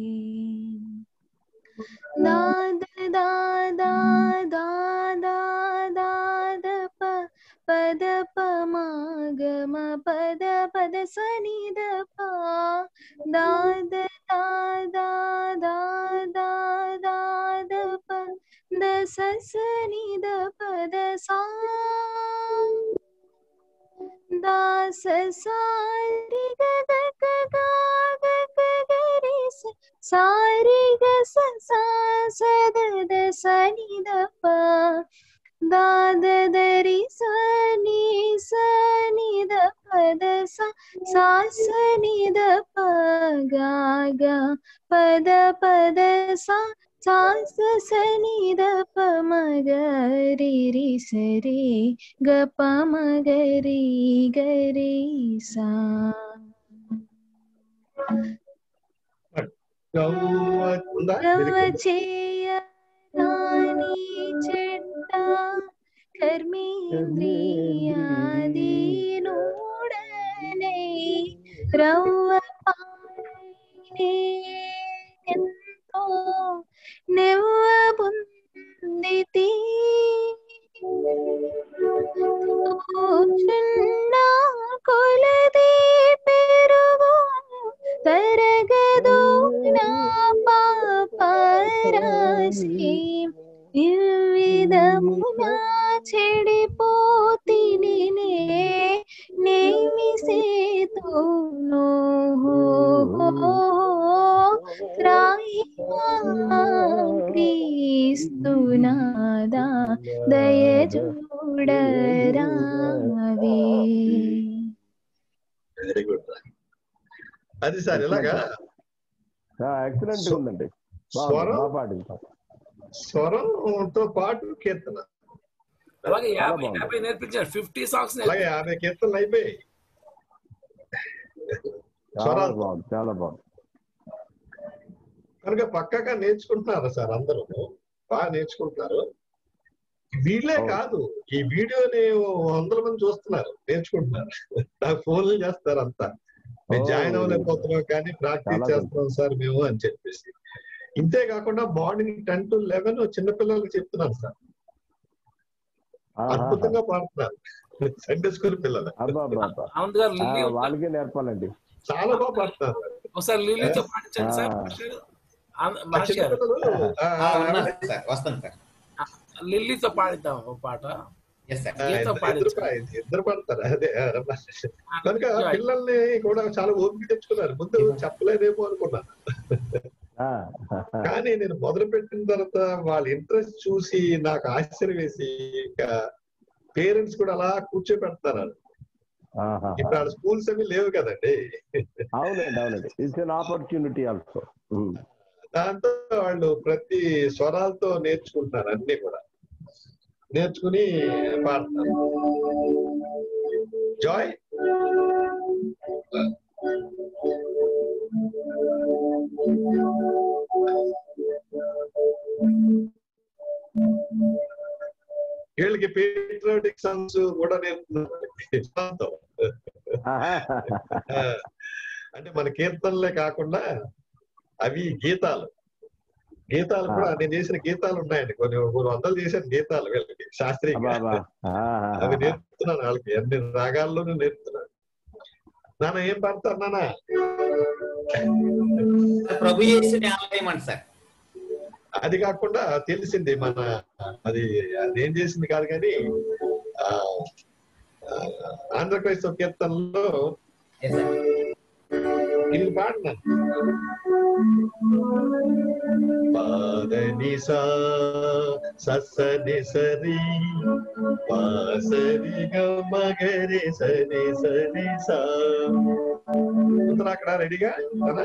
Speaker 5: దాద దాద దాద దాద ప పద ప మ గ మ పద పద స ని ద ప దాద దాద దాద దాద ప ద స స ని ద పద సా దాస సారి గ గ గ గ గ గ గ రి స సారి గ స సా స ద ద స ని ద ప దా ద ద రి స ని స ని ద ప ద స సా స ని ద ప గ గ ప ద ప ద సా సా స స ని ద ప మ గ రి రి స రి గ ప మ గ రి గ రి సా.
Speaker 2: ఉందా?
Speaker 5: గవ్వ చేయ రాని చెట్ట కర్మేంద్రియాదీనుడనై రవ్వ పాడైనే ఎంతో నెవ్వ పొందితి. తరగదో నా పాపరాశి ఇవ్విధమునా చెడిపోతిని నేమి సేతును త్రాహిమా క్రీస్తునాదా దయ చూడరావే.
Speaker 2: Very good. అది సార్ ఇలాగా
Speaker 1: ఎక్సలెంట్ ఉందండి.
Speaker 2: స్వరం స్వరంతో పాటు కీర్తన,
Speaker 3: అలాగే యాభై యాభై నేర్పించారు. ఫిఫ్టీ సాంగ్స్
Speaker 2: అలాగే యాభై కీర్తనలు అయిపోయాయి.
Speaker 1: చాలా బాగుంది, చాలా బాగుంది.
Speaker 2: కనుక పక్కగా నేర్చుకుంటున్నారు సార్, అందరూ బాగా నేర్చుకుంటున్నారు. వీళ్ళే కాదు, ఈ వీడియోని వందల మంది చూస్తున్నారు, నేర్చుకుంటున్నారు. నాకు ఫోన్లు చేస్తారు అంతా, మేము జాయిన్ అవ్వలేకపోతున్నాం కానీ ప్రాక్టీస్ చేస్తున్నాం సార్ మేము అని చెప్పేసి. ఇంతే కాకుండా మార్నింగ్ టెన్ టు లెవెన్ చిన్నపిల్లలకి చెప్తున్నాను సార్, అద్భుతంగా పాడుతున్నారు. సండే స్కూల్ పిల్లలు
Speaker 1: వాళ్ళకే నేర్పాలండి,
Speaker 2: చాలా బాగా పాడుతున్నారు.
Speaker 3: ఒకసారి లిల్లీతో పాడించండి సార్. లిల్లీతో పాడిద్దాం ఒక పాట.
Speaker 2: ఇద్దరు పడతారు. అదే కనుక పిల్లల్ని కూడా చాలా ఓపిక తెచ్చుకున్నారు. ముందు చెప్పలేదేమో అనుకున్నాను, కానీ నేను మొదలు పెట్టిన తర్వాత వాళ్ళ ఇంట్రెస్ట్ చూసి నాకు ఆశ్చర్యం వేసి ఇంకా పేరెంట్స్ కూడా అలా కూర్చోబెడతారు. ఇప్పుడు వాళ్ళ స్కూల్స్ అవి లేవు కదండి.
Speaker 1: అవునండి అవునండి ఇట్స్ ఎన్ ఆపర్చునిటీ ఆల్సో.
Speaker 2: దాంతో వాళ్ళు ప్రతి స్వరాలతో నేర్చుకుంటున్నారు, అన్ని కూడా నేర్చుకుని పాడతారు. జాయ్ వీళ్ళకి పేట్రియాటిక్ సాంగ్స్ కూడా నేర్పుతున్నారు. అంటే మన కీర్తనలే కాకుండా అవి గీతాలు, గీతాలు కూడా నేను చేసిన గీతాలు ఉన్నాయండి, కొన్ని కొన్ని వందలు చేసిన గీతాలు వీళ్ళకి శాస్త్రీయంగా. అవి నేర్పుతున్నాను వాళ్ళకి, అన్ని రాగాల్లోనూ నేర్పుతున్నాను. నాన్న ఏం పాడతారు నాన్న?
Speaker 4: ప్రభు యేసుని ఆలయమండి సార్.
Speaker 2: అది కాకుండా తెలిసింది మన అది అదేం చేసింది కాదు కానీ ఆ ఆంధ్ర క్రైస్తవ కీర్తనలో ఇది పాడినాను. పాదని సా సని సరి పాసరి గమగరి సని సరి సా. అక్కడ రెడీగా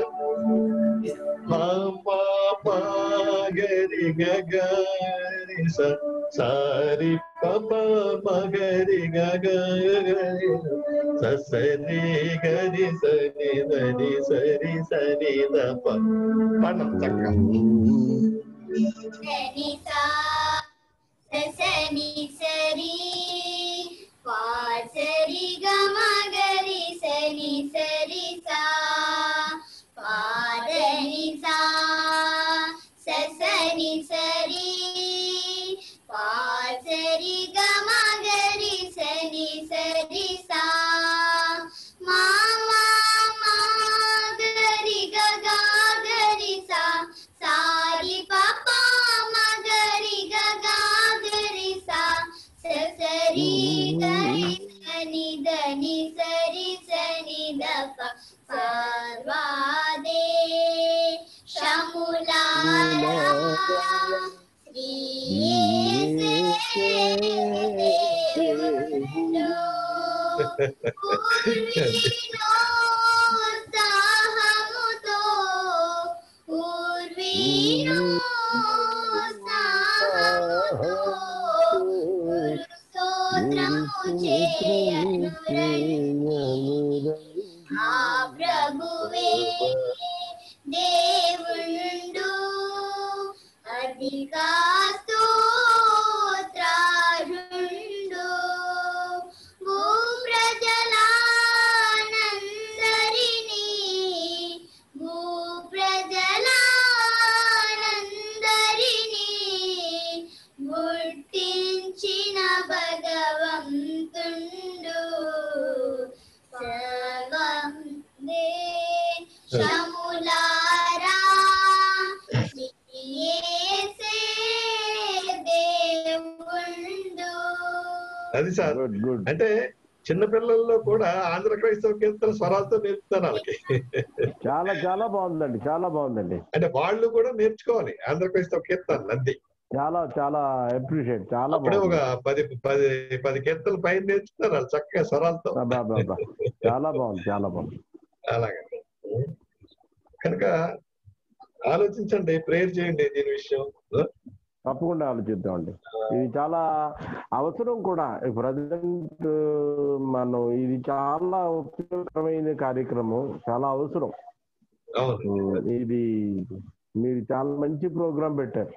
Speaker 2: గరి గరి సారి పప మగరి గరి సరి గరి సని దని సరి సని దప పన్నం చక్కగా.
Speaker 6: సని సరి పాసరి గమగరి సని సరి సా పాదని సా సని సరి పాసరి గమగరి సని సరి సా మామా మగరి గగరి సా సారి పాపా మగరి గగరి సా సరి గరి సని దని సరి సని దప సర్వాదే శములారా శ్రీ సాహముతో పూర్వీను సాహముతో స్తోత్రము చేయను ఆ ప్రభువే దేవుండు అధికా స్తోత్రారుండు భూ ప్రజలానందరినీ భూ ప్రజలానందరినీ గుర్తించిన భగవంతుండు సర్వం శములారా యేసే దేవుండు.
Speaker 2: అది సార్.
Speaker 1: Good good.
Speaker 2: అంటే చిన్నపిల్లల్లో కూడా ఆంధ్ర క్రైస్తవ కీర్తన స్వరాలతో నేర్పుతారు వాళ్ళకి.
Speaker 1: చాలా చాలా బాగుందండి, చాలా బాగుందండి.
Speaker 2: అంటే వాళ్ళు కూడా నేర్చుకోవాలి ఆంధ్ర క్రైస్తవ కీర్తనలు. అంతే.
Speaker 1: చాలా చాలా అప్రిషియేట్. చాలా
Speaker 2: అప్పుడే ఒక పది పది పది కీర్తనలు పైన నేర్చుకున్నారు వాళ్ళు చక్కగా స్వరాలతో.
Speaker 1: చాలా బాగుంది, చాలా బాగుంది.
Speaker 2: అలాగే కనుక ఆలోచించండి, ప్రేయర్ చేయండి దీని విషయం.
Speaker 1: తప్పకుండా ఆలోచిద్దామండి. ఇది చాలా అవసరం కూడా. ప్రజెంట్ మనం ఇది చాలా ఉపయోగకరమైన కార్యక్రమం, చాలా అవసరం. ఇది మీరు చాలా మంచి ప్రోగ్రాం పెట్టారు.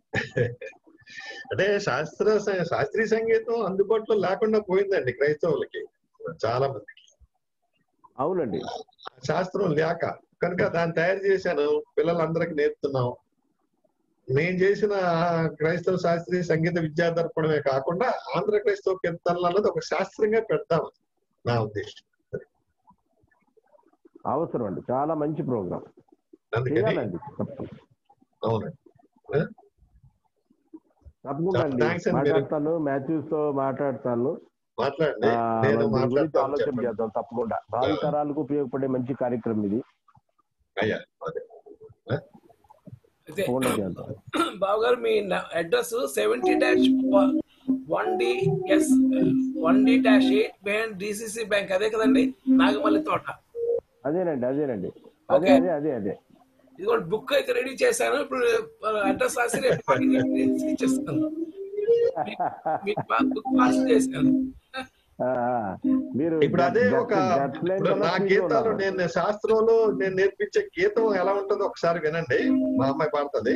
Speaker 2: అంటే శాస్త్ర శాస్త్రీయ సంగీతం అందుబాటులో లేకుండా పోయిందండి క్రైస్తవులకి చాలా మందికి.
Speaker 1: అవునండి,
Speaker 2: శాస్త్రం లేక. కనుక దాన్ని తయారు చేశాను, పిల్లలందరికీ నేర్పుతున్నాం. నేను చేసిన క్రైస్తవ శాస్త్రీయ సంగీత విద్యాదర్పణమే కాకుండా ఆంధ్ర క్రైస్తవ కీర్తనలు అన్నది ఒక శాస్త్రంగా పెడతాం నా ఉద్దేశం.
Speaker 1: అవసరం అండి, చాలా మంచి ప్రోగ్రాం.
Speaker 2: అందుకని అవునండి,
Speaker 1: తప్పకుండా అండి మాట్లాడతాను, మాథ్యూస్ తో మాట్లాడతాను.
Speaker 2: మాట్లాడండి,
Speaker 1: ఆలోచన చేద్దాం తప్పకుండా. భావి తరాలకు ఉపయోగపడే మంచి కార్యక్రమం ఇది.
Speaker 2: అయ్యా
Speaker 3: బాబు గారు మీ address seventy dash one D S one D dash eight behind DCC bank, అదే కదండి నాగమల్లి తోట?
Speaker 1: అదేనండి అదేనండి అదే అదే అదే అదే
Speaker 3: ఇదిగోండి బుక్ అయితే రెడీ చేశాను. ఇప్పుడు అడ్రస్ రాసి ఇచ్చేస్తాను. బుక్ పాస్ చేశాను.
Speaker 1: మీరు
Speaker 2: ఇప్పుడు అదే ఒక ఇప్పుడు నా గీతాలు నేను శాస్త్రంలో నేను నేర్పించే గీతం ఎలా ఉంటుందో ఒకసారి వినండి. మా అమ్మాయి పాడుతుంది.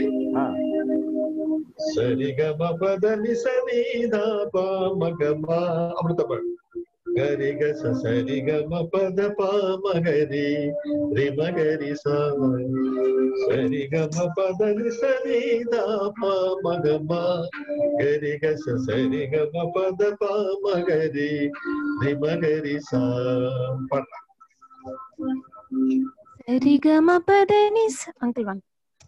Speaker 2: సరిగమ పదని సనీదా పామగమా అమృతపాడు గరిగ సరిగమ పద పామగరి రిమగరి సా సరిగమ పదని సనీదా పామగమా గరిగ సరిగమ పద పామగరి రిమగరి సా పడ
Speaker 5: సరిగమ పదని అంకుల్ వన్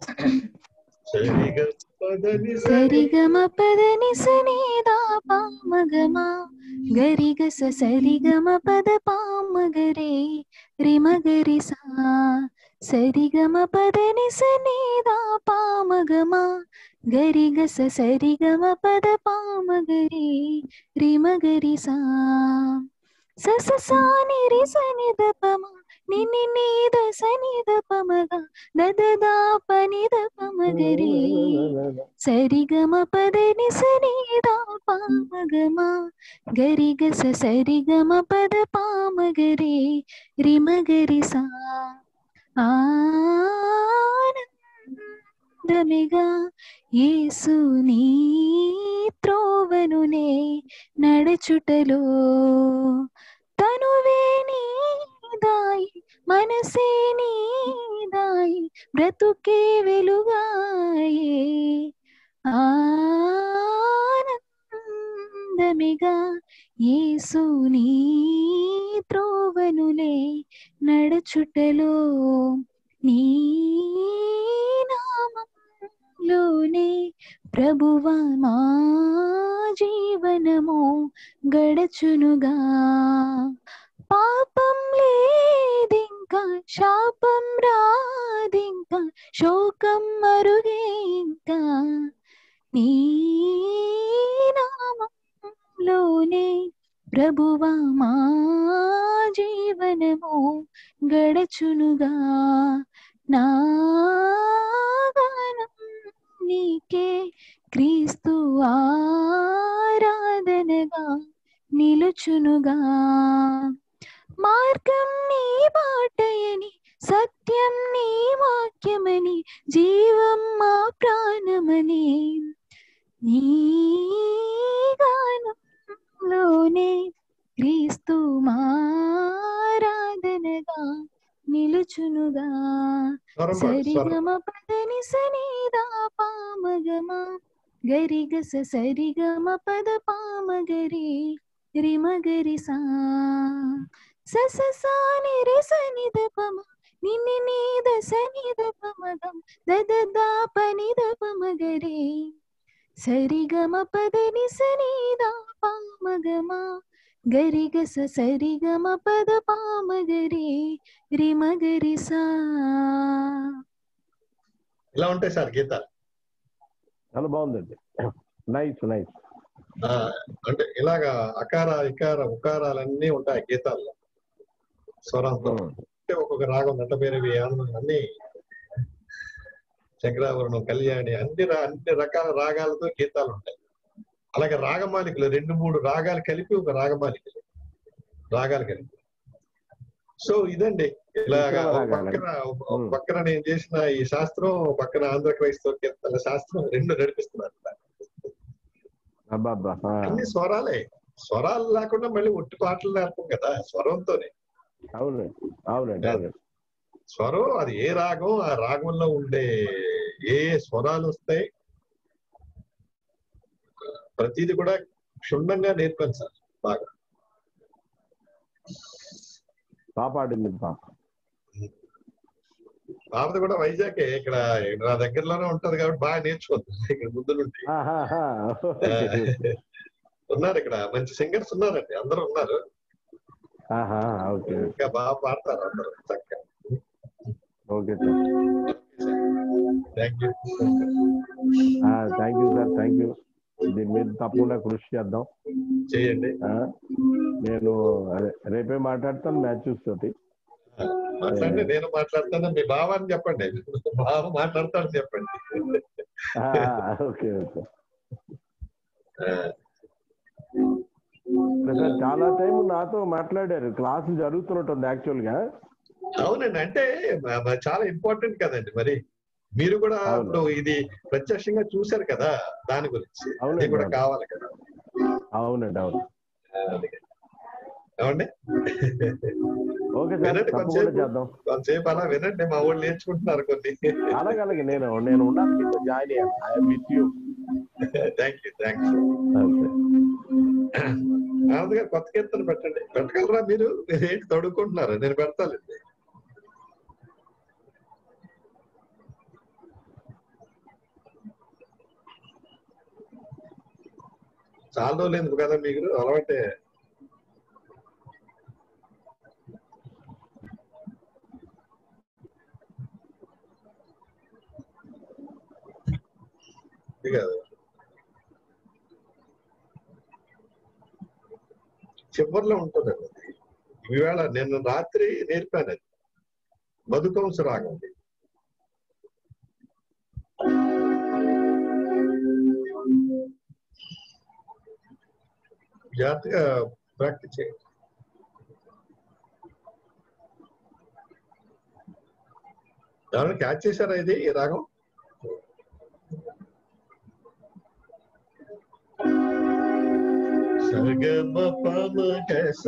Speaker 2: సరిగమ పదని
Speaker 5: సరిగమ పదని సనీదా పామగమా గరిగ సరిగమ పద పామగరే రిమగరి సా సరిగమ పదని సనీదా పామగమా గరిగ సరిగమ పద పామగరే రిమగరి సా సస సాని రి సని ద పమ నిని నీ ద సని ద పమగ దద దా పని ద పమగరి సరిగమ పదని సని ద పామగమ గరిగ సరిగమ పద పామగరి రిమగరి సా ఆనందమిగా యేసుని త్రోవనునే నడచుటలో తనువే నీదాయి మనసే నీదాయి బ్రతుకే వెలుగాయే ఆనందమిగా యేసుని త్రోవనులే నడచుటలో నీ నామములోనే ప్రభువా మా జీవనము గడచునుగా పాపం లేదింకా శాపం రాదింకా శోకం మరుగే ఇంకా నీ నామములోనే ప్రభువా మా జీవనము గడచునుగా నా గానం నీకే క్రీస్తు ఆరాధనగా నిలుచునుగా మార్గం నీ బాటయని సత్యం నీ వాక్యమని జీవం మా ప్రాణమని నీ గానంలోనే క్రీస్తు మారాధనగా నిలుచునుగా సరిగమ పదని సనీదా పామగమ గరిగ సరిగమ పద పామగరి రిమగరి సా సస సాని రి సని ద పమ నిని నీ సని దప మగం దద దాప ని దప మగరే సరి గమ పదని సని దా పా మగమా గరి గస సరి గమ పద పా మగరే రి మగరి సా.
Speaker 2: ఇలా ఉంటాయి సార్ గీతాలు.
Speaker 1: చాలా బాగుందండి. Nice nice.
Speaker 2: అంటే ఇలాగా అకార ఇకార ఉకారాలన్నీ ఉంటాయి గీతాల్లో స్వరంతో. అంటే ఒక్కొక్క రాగం నటభైరవి ఆనందం అన్ని శంకరాభరణం కళ్యాణి అన్ని అన్ని రకాల రాగాలతో గీతాలు ఉంటాయి. అలాగే రాగమాలికలు రెండు మూడు రాగాలు కలిపి ఒక రాగమాలికలు రాగాలు కలిపి. సో ఇదండి ఇలాగా ఒక పక్కన ఒక పక్కన నేను చేసిన ఈ శాస్త్రం, పక్కన ఆంధ్ర క్రైస్తవ కీర్తనల శాస్త్రం రెండు నడిపిస్తున్నారు. అన్ని స్వరాలే, స్వరాలు లేకుండా మళ్ళీ ఒట్టి పాటలు నేర్పం కదా, స్వరంతోనే.
Speaker 1: అవునండి అవునండి అవునండి.
Speaker 2: స్వరం అది ఏ రాగం, ఆ రాగంలో ఉండే ఏ స్వరాలు వస్తాయి ప్రతిది కూడా క్షుణ్ణంగా నేర్పాను సార్. బాగా
Speaker 1: పాప ఆడింది. పాప
Speaker 2: పాపది కూడా వైజాగ్, ఇక్కడ నా దగ్గరలోనే ఉంటది కాబట్టి బాగా నేర్చుకుంటుంది. ఇక్కడ ముందు నుండి ఉన్నారు, ఇక్కడ మంచి సింగర్స్ ఉన్నారండి, అందరూ ఉన్నారు. ఇంకా బాగా పాడతారు అందరూ చక్కగా.
Speaker 1: Okay sir,
Speaker 2: thank you
Speaker 1: thank you sir, thank you. దీని మీద తప్పకుండా కృషి చేద్దాం,
Speaker 2: చేయండి.
Speaker 1: నేను అదే రేపే మాట్లాడతాను మ్యాచెస్ తోటి.
Speaker 2: మాట్లాడండి, నేను మాట్లాడతాను. మీ బావాన్ని చెప్పండి, బావ మాట్లాడతాడని చెప్పండి.
Speaker 1: Okay okay sir. చాలా టైం నాతో మాట్లాడారు, క్లాసులు జరుగుతున్నట్టుంది యాక్చువల్ గా.
Speaker 2: అవునండి, అంటే చాలా ఇంపార్టెంట్ కదండి. మరి మీరు కూడా ఇప్పుడు ఇది ప్రత్యక్షంగా చూశారు కదా, దాని గురించి అది కూడా కావాలి కదా.
Speaker 1: అవునండి అవును.
Speaker 2: ఏమండి,
Speaker 1: వినండి కొంచెంసేపు,
Speaker 2: కొంచెంసేపు అలా వినండి, మా వాళ్ళు నేర్చుకుంటున్నారు కొన్ని.
Speaker 1: అలాగే అలాగే నేను నేను ఉన్నాను, మీతో జాయిన్ అయ్యాను. I'm with you.
Speaker 2: Thank you thank you. Anand గారు కొత్త కీర్తన పెట్టండి. పెట్టగలరా మీరు? ఏంటి తడుకుంటున్నారు? నేను పెడతానండి. చాలా రోజులు ఎందుకు కదా మీకు అలవాటే. చివరిలో ఉంటుందండి. ఈవేళ నేను రాత్రి నేర్పాను అది, మధుకంస రాగం. జాగ్రత్తగా ప్రాక్టీస్ చేయండి. ఎవరైనా క్యాచ్ చేశారా ఇది ఈ రాగం? సగమ పమ గస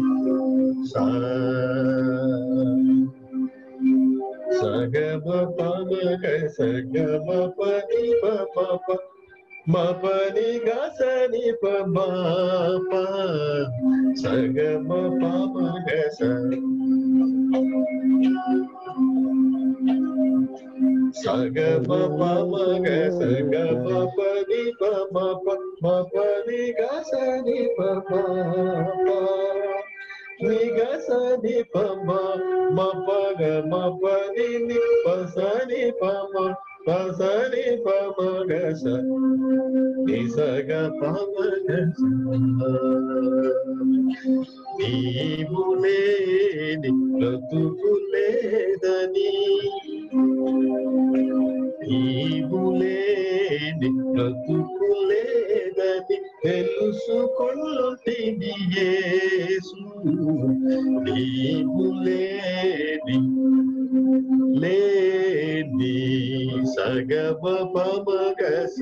Speaker 2: సగమ పమ గస గమ పని పమ మపని గసని పమ సగమ పమ గస సగమ పమ గస గమ పని పమ మపని గసని పమ నిగసని పమ మపగ మపని నిపసని పమ పసని పమ గస నిసగ పమ గస నీవు లేని బ్రతుకు లేదని నీవు లేని బ్రతుకు లేదని తెలుసుకొంటిని యేసు. నీవు లేని లేని సగమ పమ గస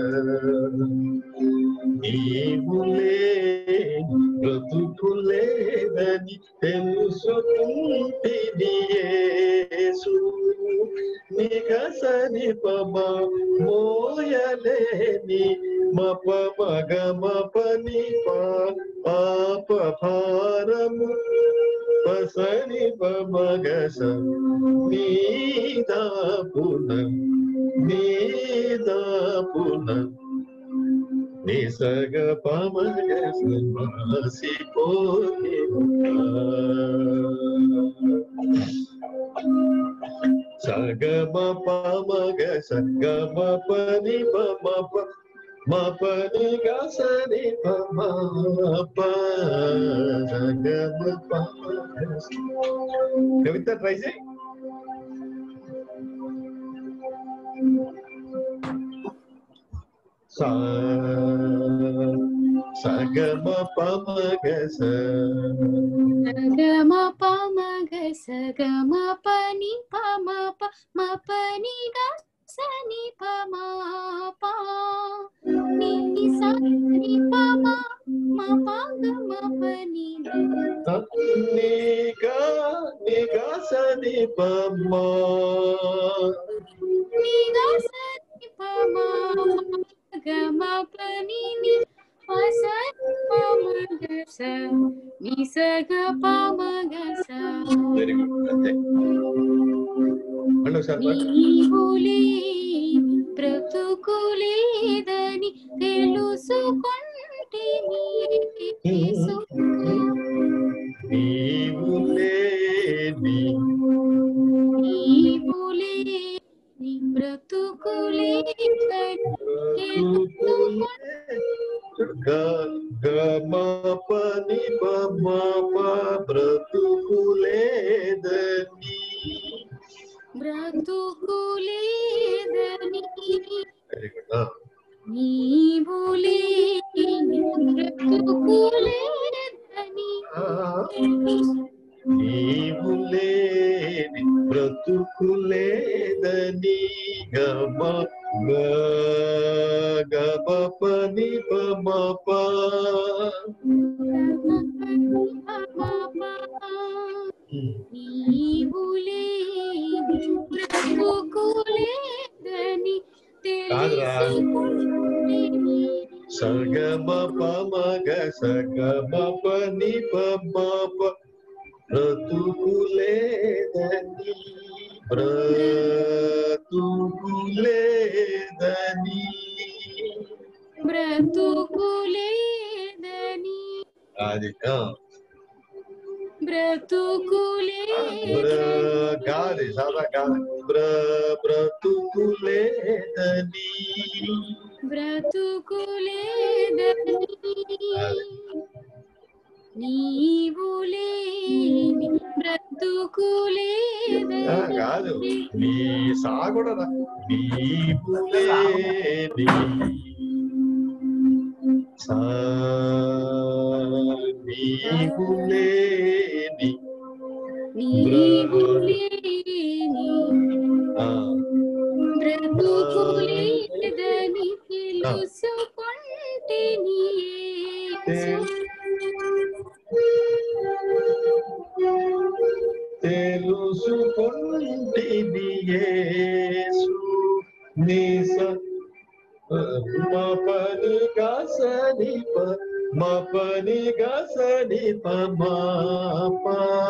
Speaker 2: నీవు లేని బ్రతుకు లేదని తెలుసుకొంటిని యేసు. నిగసని పమ మోయలేని మప మగ మపని పాప భారము పసని పమ గస నీ నీదాపున నీదాపున నిసగ పమగ మాసిపోయే సగమ పమగ సగమ పని పమ మా పని గసని పమ సగమ పమగ. కవిత ట్రై చేయి. సా సగమ పమగ
Speaker 5: సగమ పమగ సగమ పని పమ ప మ పని గ సని పమ ప ని సని పమ మ పగ మ పని
Speaker 2: నిగా నిగా సని పమ
Speaker 5: నిగా సని పమ గమ పని ని సని పమ గ స ని సగ పమ గ స.
Speaker 2: Very good. అంతే.
Speaker 5: నీవులేని బ్రతుకులేదని తెలుసుకొంటిని యేసు.
Speaker 2: నీవులేని
Speaker 5: నీవులేని బ్రతుకులేదని
Speaker 2: గమ పని పమ బ్రతుకులేదని
Speaker 5: బ్రతుకులేదని
Speaker 2: వెరీ గుడ్.
Speaker 5: నీవులేని బ్రతుకులేదని
Speaker 2: నీవులేని బ్రతుకులేదని గమ గమ పని పమ
Speaker 5: నీవులేని బ్రతుకులేదని తెలుసుకొంటిని.
Speaker 2: సగమ పమగ సగమ పని పమ బ్రతుకులేదని బ్రతుకులేదని
Speaker 5: బ్రతుకులేదని
Speaker 2: అది
Speaker 5: బ్రతుకులేదని
Speaker 2: కాదు సాదా కాదు బ్ర బ్రతుకులేదని
Speaker 5: బ్రతుకులేదని నీవులేని బ్రతుకులేదని
Speaker 2: కాదు నీ సా కూడా నీవులేని సా నీవులేని
Speaker 5: నీవులేని బ్రతుకులేదని తెలుసుకొంటిని యేసు.
Speaker 2: తెలుసుకొంటిని యేసు నిస మా పని గసని ప మా పని గసని ప మా ప.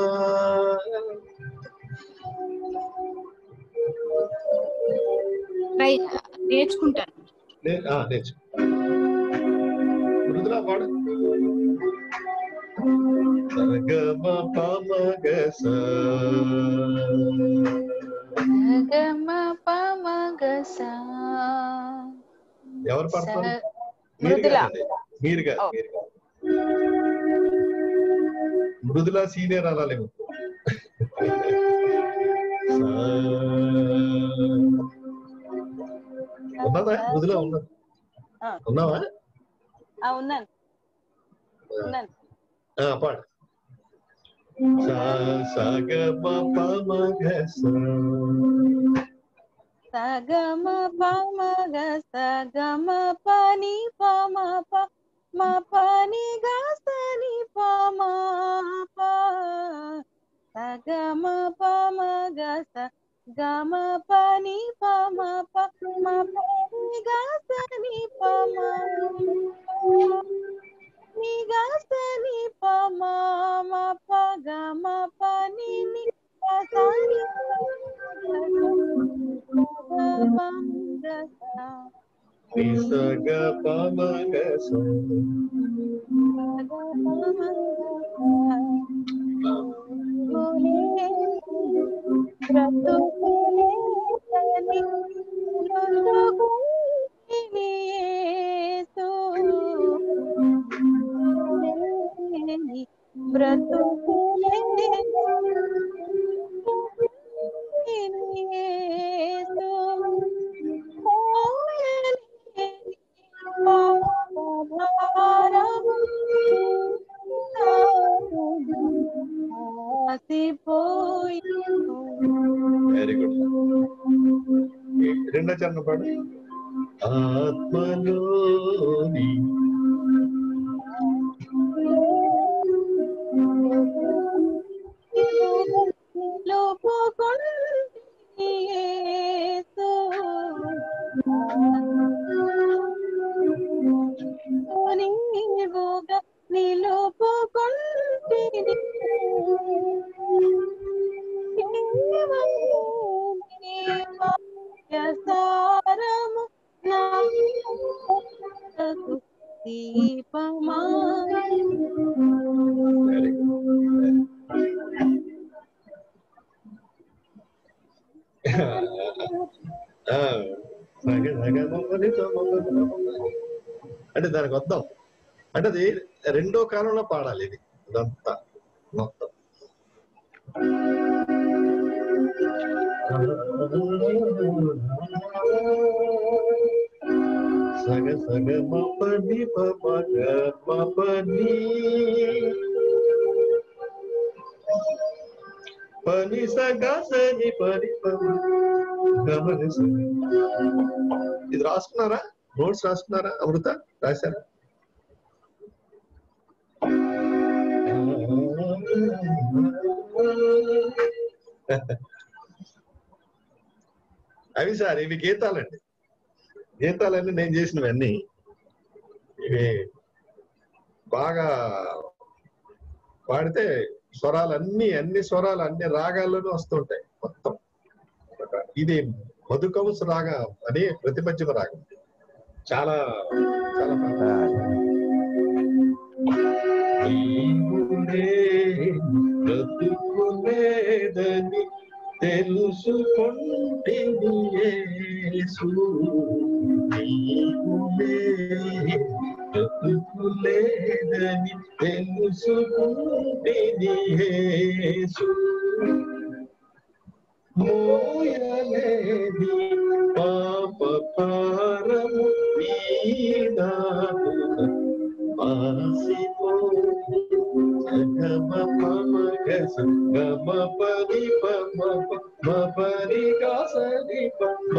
Speaker 5: నేర్చుకుంటాను.
Speaker 2: నేర్చు మృదులా పాడు. సగమ పమగ
Speaker 5: సగమ పమగ స.
Speaker 2: ఎవరు పాడతారు?
Speaker 5: మృదులా.
Speaker 2: మీరు కాదు మీరు కాదు. మృదులా సీనియర్ అనాలేమో. ఉన్నదా మృదులా? ఉన్నది. ఉన్నావా?
Speaker 5: ఉన్నాను ఉన్నాను.
Speaker 2: పాడు. సగమ పమగ
Speaker 5: సగమ పమగ సగమ పని పమ ప మ పని గ సని పమ ప సగమ పమగ స గమ పని పమ ప మ పని గ సని పమ ని గ సని పమ మ ప గమ పని ని ప సని
Speaker 2: నిసగ పమగ స వెరీ గుడ్. రెండో చరణం పాడు. ఆత్మలోని వెరీ గుడ్. అంటే దానికి వద్దాం. అంటే అది రెండో కాలంలో పాడాలి. ఇది ఇదంతా మొత్తం సగ సగ మపని పమగ మపని పని సగ సని పని గమని. ఇది రాసుకున్నారా? నోట్స్ రాసుకున్నారా? అమృత రాశారా? అవి సార్ ఇవి గీతాలండి. గీతాలన్నీ నేను చేసినవన్నీ. ఇవి బాగా పాడితే స్వరాలు అన్ని అన్ని స్వరాలు అన్ని రాగాల్లోనూ వస్తుంటాయి మొత్తం. ఇది మధుకౌస్ రాగం అని ప్రతిపంచమ రాగం. చాలా చాలా బ్రతుకులేదని తెలుసుకొంటిని యేసు, బ్రతుకులేదని తెలుసుకొంటిని యేసు, మోయలేని పాప భారము నీదాను మాసిపోయి గమ పమగ గమ పరి పమ పరి గసరి పమ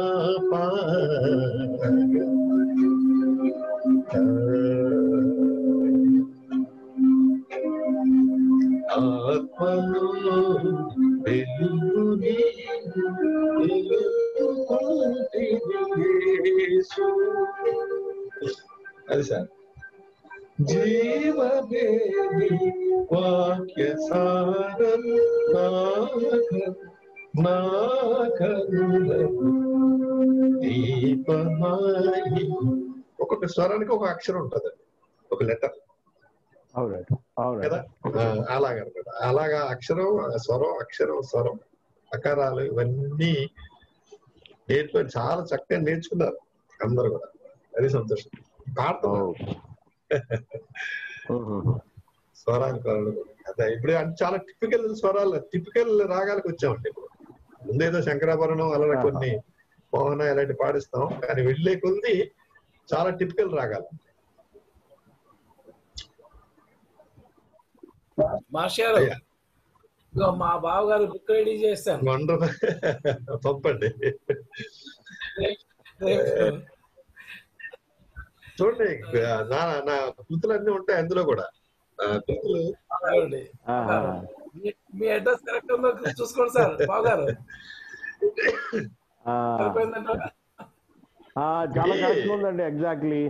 Speaker 2: ఆత్మలో వెలుగు అది సార్. జీవదేవి వాక్య సారం దీపమాయి. ఒక్కొక్క స్వరానికి ఒక అక్షరం ఉంటుందండి, ఒక లెటర్ కదా. అలాగనమాట. అలాగా అక్షరం స్వరం అక్షరం స్వరం అకారాలు ఇవన్నీ నేర్చుకొని చాలా చక్కగా నేర్చుకున్నారు అందరూ కూడా. అది సంతోషం. పాడుతున్నారు స్వరాలు అదే. ఇప్పుడు చాలా టిపికల్ స్వరాలు టిపికల్ రాగాలకు వచ్చామండి. ఇప్పుడు ముందేదో శంకరాభరణం అలాగే కొన్ని మోహన ఇలాంటి పాడిస్తాం, కానీ వెళ్ళే కొద్ది చాలా టిపికల్ రాగాలు.
Speaker 3: మాస్టర్ మా బావ గారు బుక్ రెడీ చేస్తాను,
Speaker 2: పంపండి. చూడండి నా నా కృతులు అన్ని ఉంటాయి అందులో కూడా.
Speaker 3: మీ అడ్రస్ కరెక్ట్ ఉందో చూసుకోండి సార్ బావ గారు.
Speaker 1: చాలా కరెక్ట్ ఉందండి. Exactly.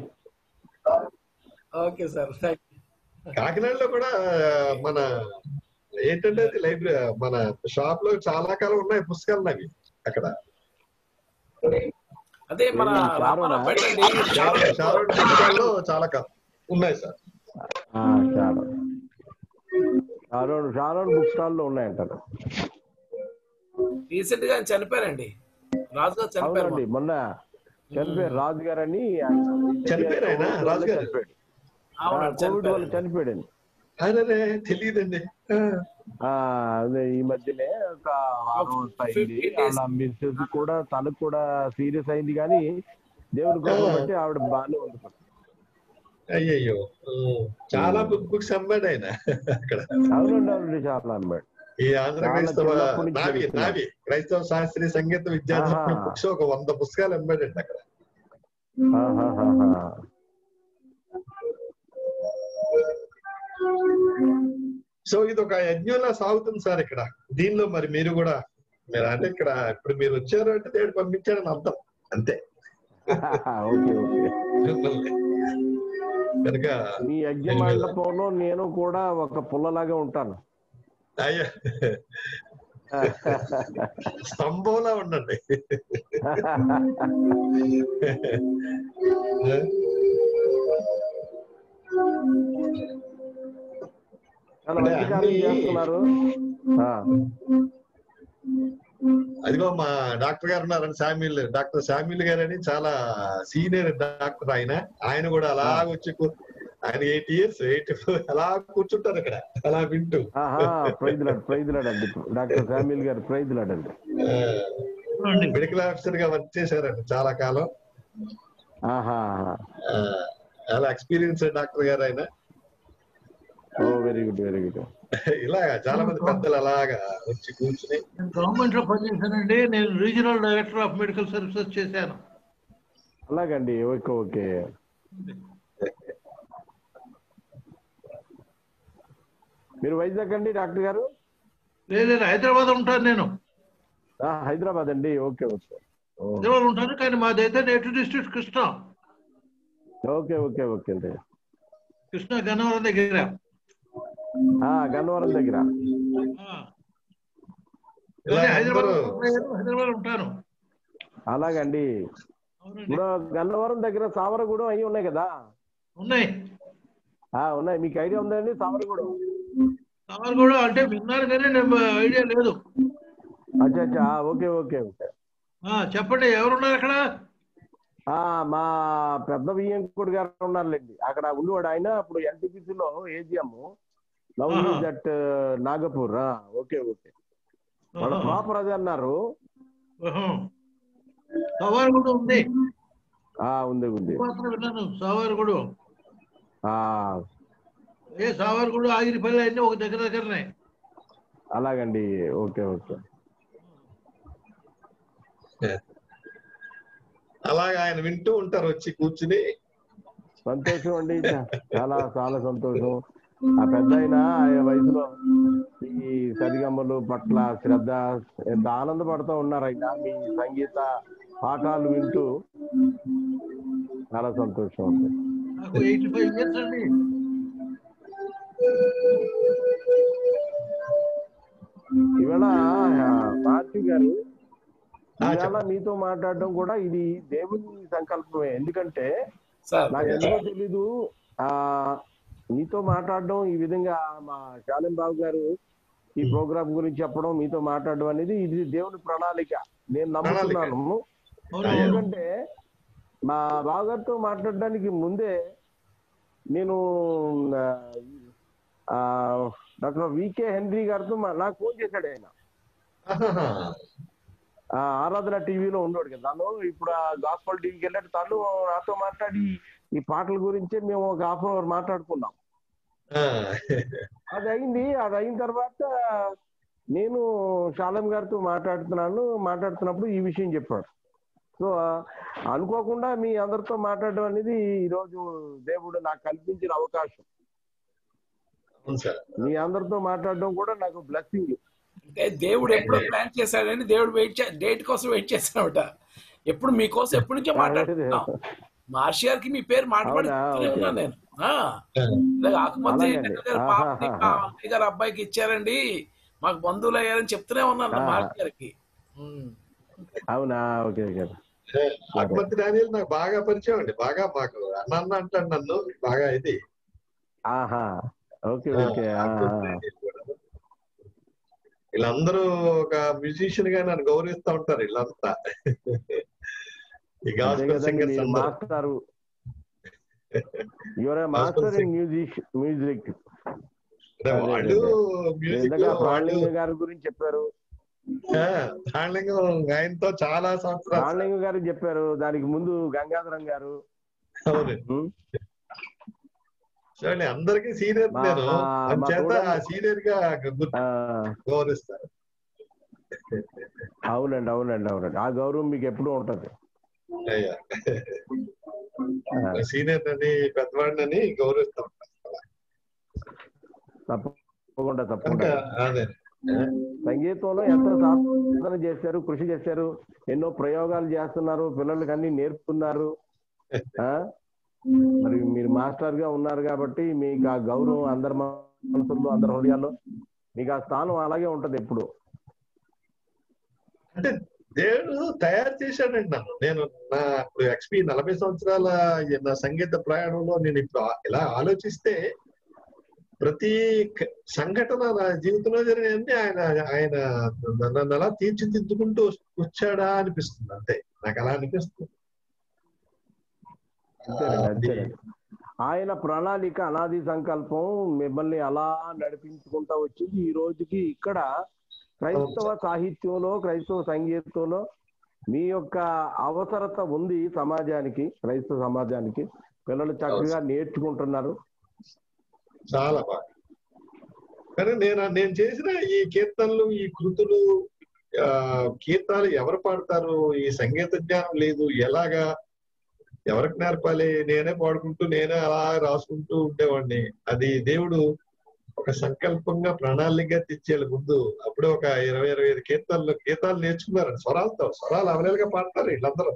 Speaker 3: Okay sir, thank you.
Speaker 2: కాకినాడలో కూడా మన ఏంటంటే లైబ్రరీ మన షాప్ లో చాలా కాలం ఉన్నాయి పుస్తకాలు అవి అక్కడ.
Speaker 3: అదే మన
Speaker 1: ఏది షారోనా?
Speaker 3: రామారావు పెట్టండి
Speaker 2: షారోన్ షారోన్ పుస్తకాల్లో చాలా క- ఉన్నాయి సార్.
Speaker 1: ఆ, Sharon Sharon Sharon book stall లో ఉన్నాయంటారు.
Speaker 3: రీసెంట్ గా ఆయన చనిపోయారండి, రాజు గారు చనిపోయారు
Speaker 1: అవునండి,
Speaker 3: మొన్న.
Speaker 1: మొన్న చనిపోయారు రాజు గారు అని.
Speaker 2: చనిపోయారు ఆయన, రాజు గారు?
Speaker 1: చనిపోయాడు. ఆ,
Speaker 3: అవునండి,
Speaker 1: కోవిడ్ వల్ల
Speaker 3: చనిపోయారు.
Speaker 1: చనిపోయాడండి.
Speaker 2: అదే తెలియదండి.
Speaker 1: ఆ, అదే ఈ మధ్యనే ఒక వారం వరకు అయింది.
Speaker 3: fifteen days.
Speaker 1: వాళ్ళ మిస్సెస్ కూడా తనకు కూడా సీరియస్ అయింది, కానీ దేవుడి కృప బట్టి ఆవిడ బాగానే ఉంది.
Speaker 2: అయ్యయ్యో, ఉమ్. చాలా బుక్ బుక్స్ అమ్మాడు ఆయన అక్కడ.
Speaker 1: అవునండి అవునండి చాలా అన్నమాట.
Speaker 2: ఈ ఆంధ్ర క్రైస్తవ
Speaker 1: చిన్నప్పటి నుంచి
Speaker 2: నావి
Speaker 1: తెలుస్తున్నాను.
Speaker 2: నావి క్రైస్తవ శాస్త్రీయ సంగీత విద్యార్థి
Speaker 1: ఆహా.
Speaker 2: బుక్స్ ఒక వంద పుస్తకాలు అమ్మాడండి అక్కడ.
Speaker 1: ఆహాహాహా.
Speaker 2: సో ఇది ఒక యజ్ఞంలా సాగుతుంది సార్ ఇక్కడ. దీనిలో మరి మీరు కూడా మీరు అంటే ఇక్కడ ఇప్పుడు మీరు వచ్చారు అంటే దేవుడు పంపించాడని అర్థం అంతే.
Speaker 1: Okay okay.
Speaker 2: మిమ్మల్ని కనుక
Speaker 1: మీ యజ్ఞ మండపంలో నేను కూడా ఒక పుల్లలాగా ఉంటాను.
Speaker 2: అయ్యా స్తంభంలా ఉండండి.
Speaker 1: చాలా మంచి కార్యం చేస్తున్నారు. ఆ,
Speaker 2: అదిగో మా డాక్టర్ గారు ఉన్నారని శామ్యుల్ డాక్టర్ శామ్యుల్ గారు అని చాలా సీనియర్ డాక్టర్ ఆయన. ఆయన కూడా అలా వచ్చి కూ- ఆయన ఎయిట్ ఇయర్స్ ఎయిటీ ఫోర్ అలా కూర్చుంటారు అక్కడ అలా వింటూ.
Speaker 1: ఆహా, ప్రైజ్ లాడ్ ప్రైజ్ లాడ్ అండి డాక్టర్ శామ్యుల్ గారు, ప్రైజ్ లాడ్ అండి.
Speaker 2: మెడికల్ ఆఫీసర్ గా వర్క్ చేశారండి చాలా కాలం.
Speaker 1: ఆహా,
Speaker 2: ఆ, చాలా ఎక్స్పీరియన్స్ డాక్టర్ గారు ఆయన.
Speaker 1: Oh very good very good.
Speaker 2: ఇలాగా చాలా మంది పెద్దలు అలాగా వచ్చి కూర్చుని.
Speaker 7: నేను గవర్నమెంట్ లో పనిచేశానండి. నేను regional director of medical services చేశాను.
Speaker 1: అలాగండి, ఓకే ఓకే. మీరు వైజాగ్ అండి డాక్టర్ గారు?
Speaker 7: లేదు హైదరాబాద్ ఉంటాను నేను.
Speaker 1: ఆ, హైదరాబాద్ అండి, ఓకే ఓకే. ఓ,
Speaker 7: హైదరాబాద్ ఉంటాను కానీ మాదైతే native district Krishna.
Speaker 1: Okay okay okay అండి.
Speaker 7: కృష్ణ గన్నవరం దగ్గర.
Speaker 1: ఆ, గన్నవరం దగ్గర.
Speaker 7: ఆ.
Speaker 2: ఇలా
Speaker 7: కానీ హైదరాబాద్
Speaker 2: అందరూ
Speaker 7: హైదరాబాద్ ఉంటాను.
Speaker 1: అలాగండి.
Speaker 7: అవునండి,
Speaker 1: ఇప్పుడు గన్నవరం దగ్గర సావరగూడెం అవి ఉన్నాయి కదా?
Speaker 7: ఉన్నాయి.
Speaker 1: ఆ, ఉన్నాయి. మీకు ఐడియా ఉందండి సావరగూడెం?
Speaker 7: సవాల్ కూడా అంటే విన్నాను కానీ నేను ఐడియా లేదు.
Speaker 1: అచ్చా అచ్చా, ఓకే ఓకే ఓకే.
Speaker 7: ఆ, చెప్పండి ఎవరున్నారు అక్కడ?
Speaker 1: ఆ, మా పెద్ద వియ్యంకుడు గారు ఉన్నారులేండి అక్కడ ఉండేవాడు. ఆయన ఇప్పుడు ఎన్టీపీసీలో ఏజిఎం లవ్
Speaker 7: ఆహా.
Speaker 1: దట్ నాగపూర్. ఆ, ఓకే ఓకే. వాళ్ళ ప్రాపర్ అదే అన్నారు.
Speaker 7: సవాల్ కూడా ఉంది.
Speaker 1: ఆ, ఉంది ఉంది.
Speaker 7: మాత్రం విన్నాను సవాల్ కూడా.
Speaker 1: ఆ,
Speaker 7: ఏ సవాల్ కూడా ఆగిరిపల్లి అన్ని ఒక దగ్గర దగ్గరనే.
Speaker 1: అలాగండి, ఓకే ఓకే.
Speaker 2: అలాగా ఆయన వింటూ ఉంటారు వచ్చి కూర్చుని.
Speaker 1: సంతోషం అండి, చాలా చాలా సంతోషం. ఆ పెద్ద ఆయన ఆ వయసులో ఈ సరిగమ్మలు పట్ల శ్రద్ధ, ఎంత ఆనందపడుతూ ఉన్నారు ఆయన మీ సంగీత పాఠాలు వింటూ. చాలా సంతోషం అండి.
Speaker 7: నాకు ఎయిటీ ఫైవ్ ఇయర్స్ అండి.
Speaker 1: ఇవాళ మాథ్యూ గారు,
Speaker 2: ఆ,
Speaker 1: ఇవాళ
Speaker 2: చెప్పండి.
Speaker 1: మీతో మాట్లాడడం కూడా ఇది దేవుని సంకల్పమే. ఎందుకంటే
Speaker 3: సార్
Speaker 1: నాకు ఎందుకో తెలీదు, ఆ మీతో మాట్లాడడం ఈ విధంగా మా శాలిం బాబు గారు ఈ ప్రోగ్రామ్ గురించి చెప్పడం, మీతో మాట్లాడడం అనేది ఇది దేవుని ప్రణాళిక నేను నమ్ముతున్నాను.
Speaker 7: అవును.
Speaker 1: ఎందుకంటే మా బావగారితో మాట్లాడడానికి ముందే నేను ఆ, డాక్టర్ వికే హెన్రీ గారితో మా- నాకు ఫోన్ చేశాడు ఆయన.
Speaker 2: ఆహాహా.
Speaker 1: ఆ, ఆరాధన టీవీలో ఉన్నాడు కదా తను. ఇప్పుడు ఆ గాస్పల్ టీవీకి వెళ్ళాడు. తను నాతో మాట్లాడి ఈ పాటల గురించే మేము ఒక హాఫ్ అవర్ మాట్లాడుకున్నాం.
Speaker 2: ఆ.
Speaker 1: అది అయింది. అది అయిన తర్వాత నేను శాలం గారితో మాట్లాడుతున్నాను. మాట్లాడుతున్నప్పుడు ఈ విషయం చెప్పాడు. సో అనుకోకుండా మీ అందరితో మాట్లాడడం అనేది ఈరోజు దేవుడు నాకు కల్పించిన అవకాశం.
Speaker 2: అవును సార్.
Speaker 1: మీ అందరితో మాట్లాడడం కూడా నాకు బ్లెస్సింగ్.
Speaker 3: అంటే దేవుడు ఎప్పుడో ప్లాన్ చేశాడని దేవుడు వెయిట్ చే డేట్ కోసం వెయిట్ చేశాడట. ఎప్పుడు మీకోసం ఎప్పటి నుంచో మాట్లాడుతున్నాం. మహర్షి గారికి మీ పేరు మాట్లాడుతూనే ఉన్నాను నేను. ఆ, ఇలా ఆకుమంత్రి పాపని మా అన్నయ్య గారు అబ్బాయికి ఇచ్చారండి, మాకు బంధువులు అయ్యారని చెప్తూనే ఉన్నాను మహర్షి గారికి. ఉమ్.
Speaker 1: అవునా, ఓకే ఓకే.
Speaker 2: ఆకుమతి డానియల్ నాకు బాగా పరిచయం అండి, బాగా మాకు అన్న అన్న అంటాడు నన్ను బాగా. ఇది
Speaker 1: ఆహా ఓకే ఓకే.
Speaker 2: వీళ్ళందరూ ఒక మ్యూజిషియన్ గా నన్ను గౌరవిస్తూ ఉంటారు వీళ్ళంతా. ఈ గాస్పెల్ సింగర్స్ అందరూ.
Speaker 1: మాస్టారు your master in music music
Speaker 2: వాళ్ళు మ్యూజిక్
Speaker 1: ప్రాణలింగ గారి గురించి చెప్పారు.
Speaker 2: ప్రాణలింగం ఆయనతో చాలా సంవత్సరాలు
Speaker 1: ప్రాణలింగ గారు చెప్పారు, దానికి ముందు గంగాధరం గారు.
Speaker 2: అవును చూడండి, అందరికీ సీనియర్ నేను చేత సీనియర్ గా గౌరవిస్తారు.
Speaker 1: అవునండి అవునండి అవునండి, ఆ గౌరవం మీకు ఎప్పుడూ ఉంటది.
Speaker 2: అయ్యా సీనియర్ అని పెద్దవాడిని గౌరవిస్తా ఉంటాను.
Speaker 1: తప్పకుండా తప్పకుండా.
Speaker 2: అదే
Speaker 1: సంగీతంలో ఎంతో సాధన చేశారు, కృషి చేశారు, ఎన్నో ప్రయోగాలు చేస్తున్నారు, పిల్లలకి అన్ని నేర్పుతున్నారు. మరి మీరు మాస్టర్ గా ఉన్నారు కాబట్టి మీకు ఆ గౌరవం అందరి మనసుల్లో అందరి హృదయాల్లో మీకు ఆ స్థానం అలాగే ఉంటది ఎప్పుడు.
Speaker 2: అంటే దేవుడు తయారు చేశాడండి నన్ను. నేను నా ఇప్పుడు ఎక్స్పీ నలభై సంవత్సరాల నా సంగీత ప్రయాణంలో నేను ఇప్పుడు ఇలా ఆలోచిస్తే ప్రతి సంఘటన నా జీవితంలో జరిగింది ఆయన ఆయన నన్ను అలా తీర్చిదిద్దుకుంటూ వచ్చాడా అనిపిస్తుంది. అంతే, నాకు అలా అనిపిస్తుంది.
Speaker 1: ఆయన ప్రణాళిక, అనాది సంకల్పం మిమ్మల్ని అలా నడిపించుకుంటా వచ్చి ఈ రోజుకి ఇక్కడ క్రైస్తవ సాహిత్యంలో, క్రైస్తవ సంగీతంలో మీ యొక్క అవసరత ఉంది సమాజానికి, క్రైస్తవ సమాజానికి. పిల్లలు చక్కగా నేర్చుకుంటున్నారు.
Speaker 2: చాలా బాగా. కానీ నేను నేను చేసిన ఈ కీర్తనలు, ఈ కృతులు, ఆ కీర్తనలు ఎవరు పాడతారు? ఈ సంగీత జ్ఞానం లేదు. ఎలాగా ఎవరికి నేర్పాలి? నేనే పాడుకుంటూ నేనే అలా రాసుకుంటూ ఉండేవాడిని. అది దేవుడు ఒక సంకల్పంగా ప్రణాళికగా తెచ్చేయాలి ముందు. అప్పుడే ఒక ఇరవై ఇరవై ఐదు కీర్తనలు గీతాలు నేర్చుకున్నారండి. స్వరాలతో స్వరాలు అవలేలుగా పాడతారు వీళ్ళందరూ.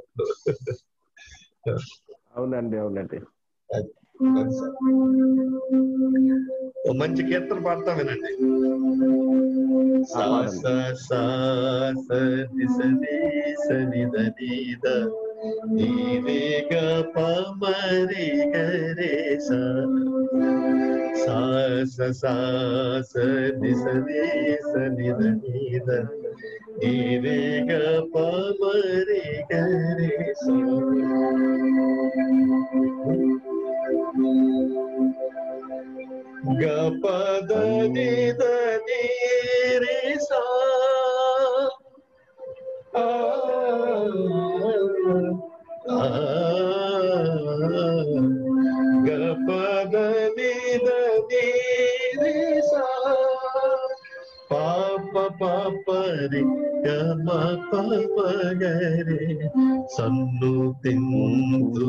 Speaker 1: అవునండి అవునండి.
Speaker 2: మంచి కీర్తన పాడతా వినండి. గపద నిద నీరి సా గపద నిద నీరి సా పాప పాపరి గమ పమగరే సన్ను తిందు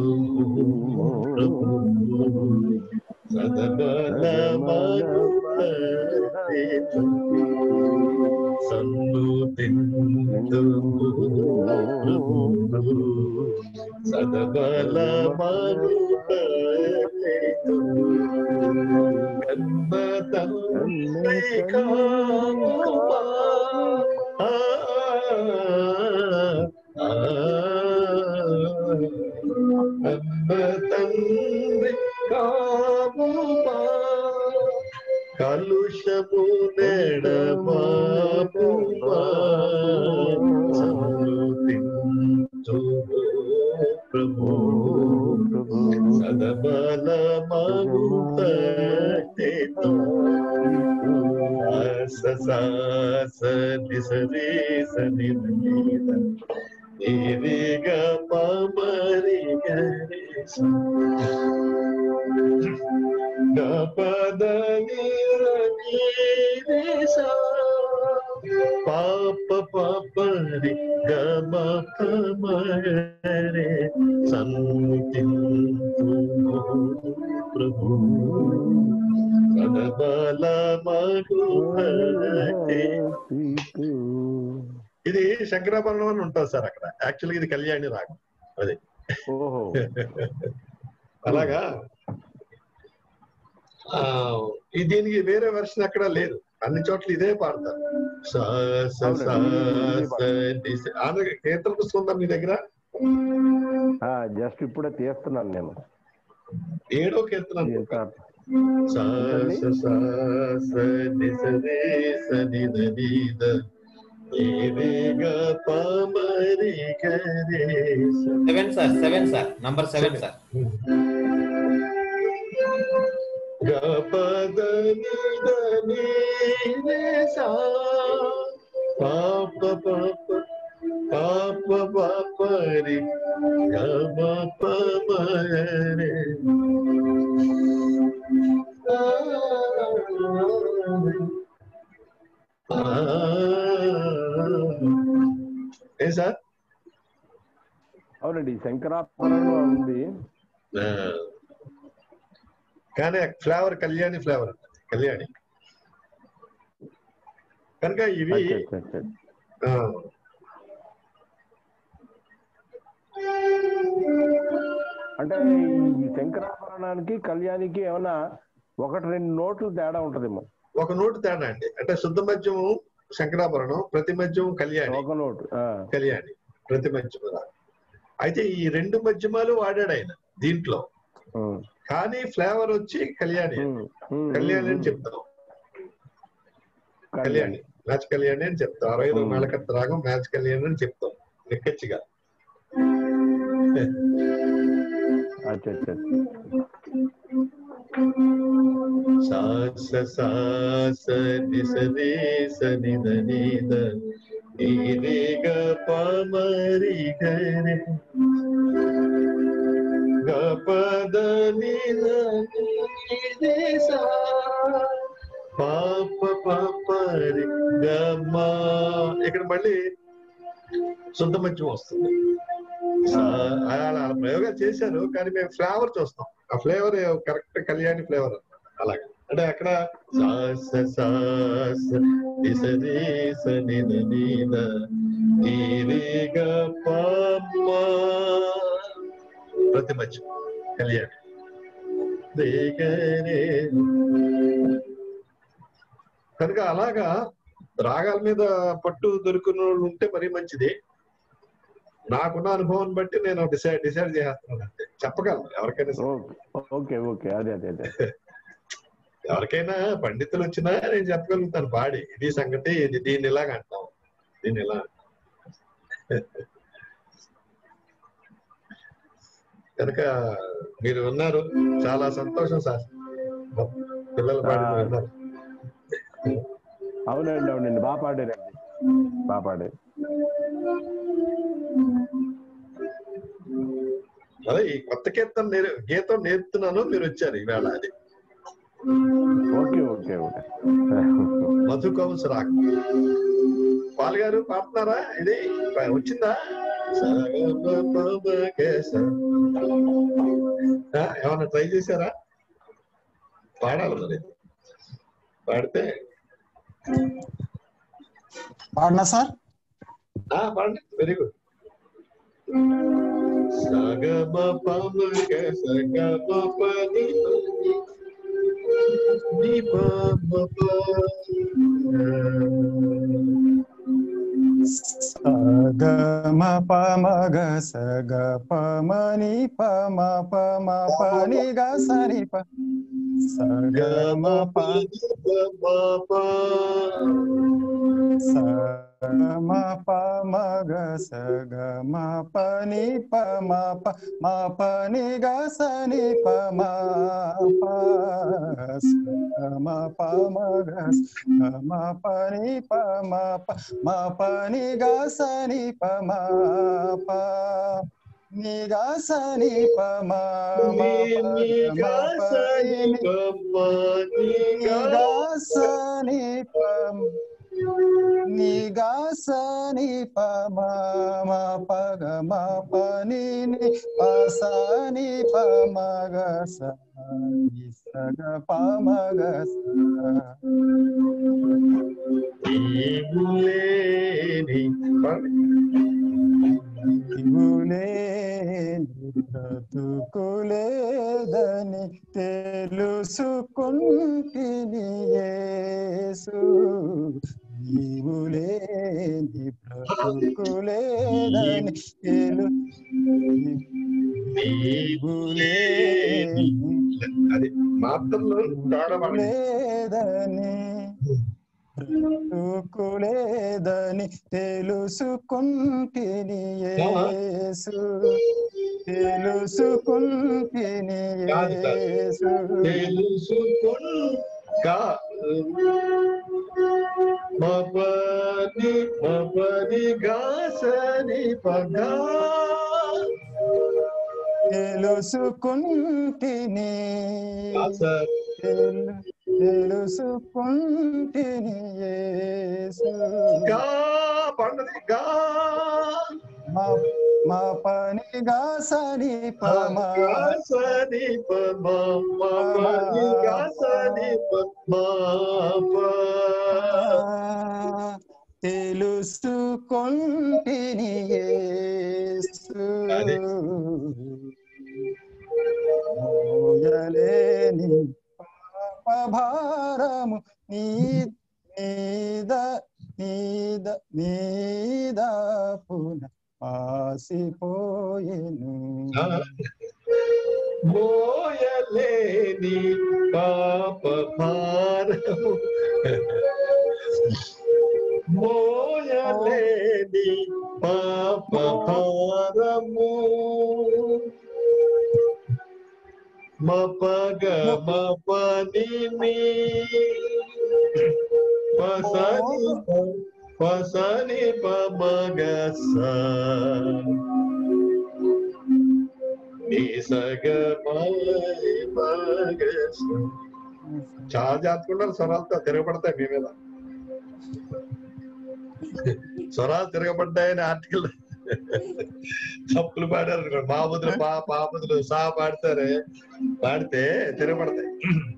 Speaker 2: సదబల సన్ను తిందు సదబల గన్మ తండ్రి కామా గన్మ తండ్రి కామా కలుషము నెడమాపుమా సమృతించు ప్రభు సదబల మగుపతితో ససాస దిసరి సనిద ఇరిగ పమరి గరి గపద నిరసా పాప పాపరి గమ పమరే సన్నిధింతు ప్రభు సదబల మగుపతి. ఇది శంకరాభరణం అని ఉంటుంది సార్ అక్కడ. యాక్చువల్గా ఇది కళ్యాణి రాగం. అది అలాగా. ఆ దీనికి వేరే వెర్షన్ అక్కడ లేదు, అన్ని చోట్ల ఇదే పాడతారు. ఆంధ్ర కీర్తన పుస్తకం ఉందా మీ దగ్గర?
Speaker 1: జస్ట్ ఇప్పుడే తీస్తున్నాను నేను.
Speaker 2: ఏడో కీర్తన అనుకుంటా. సా
Speaker 1: ఏంటండి?
Speaker 2: స సా స ని స రే స ని ద ని ద ని రే గ ప మ రి గ రే స.
Speaker 4: Seven sir seven sir number seven sir.
Speaker 2: గ ప ద ని ద ని రే సా ప ప ప ప ప ప ప ప రి గ మ ప మ రే. ఏ సార్?
Speaker 1: అవునండి, శంకరాభరణంలో ఉంది.
Speaker 2: కానీ ఫ్లేవర్ కళ్యాణి ఫ్లేవర్ కళ్యాణి కనుక ఇవి
Speaker 1: అచ్చా, అచ్చా, అచ్చా.
Speaker 2: ఆ,
Speaker 1: అంటే ఈ శంకరాభరణానికి కళ్యాణికి ఏమైనా ఒకటి రెండు నోట్లు తేడా ఉంటదేమో.
Speaker 2: ఒక నోటు తేడా అండి. అంటే శుద్ధ మద్యం శంకరాభరణం, ప్రతి మద్యం కళ్యాణి.
Speaker 1: ఒక నోటు ఆ.
Speaker 2: కళ్యాణి ప్రతి మద్యమ. అయితే ఈ రెండు మద్యమాలు వాడాడు ఆయన దీంట్లో,
Speaker 1: ఉమ్,
Speaker 2: కానీ ఫ్లేవర్ వచ్చి కళ్యాణి
Speaker 1: ఉమ్, ఉమ్,
Speaker 2: కళ్యాణి అని
Speaker 1: ఉమ్.
Speaker 2: చెప్తాం. కళ్యాణి మ్యాచ్ కళ్యాణి అని చెప్తాం. అరవై ఐదు మేళకత్త రాగం మ్యాచ్ కళ్యాణి అని చెప్తాం నిక్కచ్చిగా.
Speaker 1: అచ్చా, అచ్చా.
Speaker 2: సా స సా స ని స రే స ని ద ని ద ని రే గ ప మ రి గ రే గ ప ద ని ద ని రే సా ప ప ప ప రి గ మ. ఇక్కడ మళ్ళీ శుద్ధ మధ్యం వస్తుంది. అలా ప్రయోగాలు చేశారు, కానీ మేము ఫ్లేవర్ చూస్తాం. ఆ ఫ్లేవర్ కరెక్ట్ కళ్యాణి ఫ్లేవర్ అలాగే. అంటే అక్కడ సా స సా స ని స రే స ని ద ని ద ని రే గ ప మ ప్రతి మధ్య కళ్యాణి రే గ రే. కనుక అలాగా రాగాల మీద పట్టు దొరికిన వాళ్ళు ఉంటే మరీ మంచిది. నాకున్న అనుభవం బట్టి నేను డిసైడ్ డిసైడ్ చేసేస్తున్నాను అంతే. చెప్పగలను ఎవరికైనా సరే.
Speaker 1: ఓకే ఓకే అదే అదే అదే
Speaker 2: ఎవరికైనా పండితులు వచ్చినా నేను చెప్పగలుగుతాను పాడి, ఇది సంగతి, ఇది దీన్ని ఇలాగ అంటాం, దీన్ని ఇలా. కనుక మీరు ఉన్నారు, చాలా సంతోషం సార్. పిల్లలు పాడి ఉన్నారు.
Speaker 1: అవునండి అవునండి బాగా పాడారండి, బాగా పాడారు.
Speaker 2: అదే ఈ కొత్త కీర్తన నేర్ గీతం నేర్పుతున్నాను, మీరు వచ్చారు ఈవేళ. అది
Speaker 1: ఓకే ఓకే ఓకే.
Speaker 2: మధు కౌన్స్ రాక్ పాల్ గారు పాడుతున్నారా? ఇది వచ్చిందా? ఏమన్నా ట్రై చేశారా? పాడాలి మరి, పాడితే.
Speaker 8: పాడినా సార్?
Speaker 2: పాడండి, వెరీ గుడ్. సగమ పమ గ సగమ పని ని పమ ప
Speaker 8: సగమ పమ గ సగ పమ ని పమ పమ పని గ సని ప సగమ ప సగమ పమ గ సగమ పని పమ ప మ పని గ సని పమ ప సగమ పమ గ సగమ పని పమ ప మ పని గ సని పమ ప ని గ సని పమ మ ని గ సని పమ ని గ సని పమ ని గ సని పమ మ ప గ మ ప ని ని ప స ని పమ గ స ని స గ పమ గ స. నీవులేని బ్రతుకులేదని తెలుసుకుంటిని యేసు, నీవులేని బ్రతుకులేదని లేదని తెలు నీవులేని
Speaker 2: అది మాత్రంలో
Speaker 8: లేదని బ్రతుకులేదని తెలుసుకుంటిని యేసు తెలుసుకుంటిని యేసు
Speaker 2: తెలుసుకున్ మపని మపని గాసని పగా
Speaker 8: తెలుసుకుంటిని తెలుసుకుంటిని యేసు
Speaker 2: గా పండది గా
Speaker 8: మా మా పని గాసని పమా
Speaker 2: గాసని పమా మపని గాసని పమా
Speaker 8: తెలుసుకుంటిని యేసు మోయలేని పాపభారము నీ నీద నీద నీద పున ఆసిపోయెను
Speaker 2: మోయలేని పాపభారము మోయలేని పాపభారము మపగ మపని పసని పసని పమగ సగ మగ చాలా జాతుకున్నారు స్వరాలతో తిరగబడతాయి మీ మీద స్వరాలు తిరగబడ్డాయని ఆర్టికల్ తప్పులు పాడారు మా బుద్ధులు పా పా బుద్ధులు సా పాడతారే పాడితే తిరగబడతాయి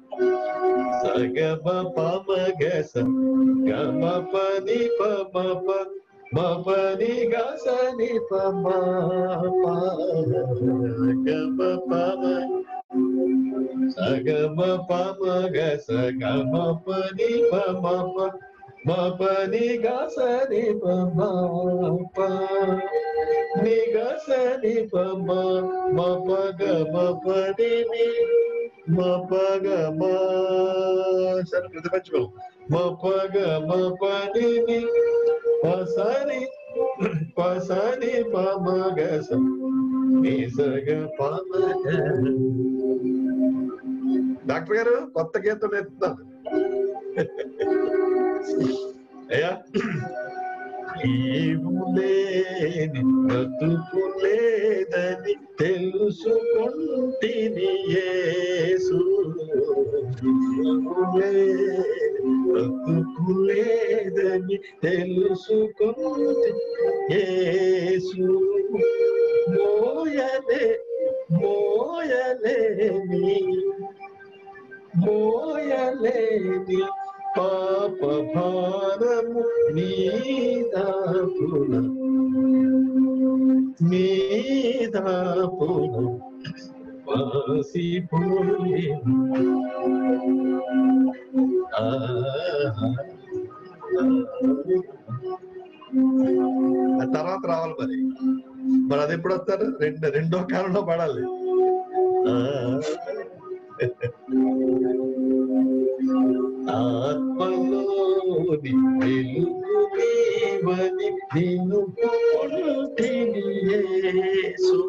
Speaker 2: సగమ పమగ గమ పని పమ మపని గసని పమ గమ పమ సగమ పమ గస గమ పని పమ మపని గసని పమ నిగసని పమ మపగ మపని మపగ మా సరే ప్రతిపంచుకో మపగ మపని పసని పసని పమగ నిసగ పమగ. డాక్టర్ గారు కొత్త గీతం నేర్పుతాను అయ్యా. నీవులేని బ్రతుకులేదని తెలుసుకుంటిని యేసు బ్రతుకులేదని తెలుసుకుంటి యేసు మోయలే మోయలేని మోయలేని పాప భారము నీదాపున నీదాపున వాసిపోయి ఆ తర్వాత రావాలి మరి మరి అది ఎప్పుడు వస్తారు రెండు రెండో కాలంలో పడాలి. ఆత్మలోని వెలుగు నీవని నిన్ను పొంటిని యేసు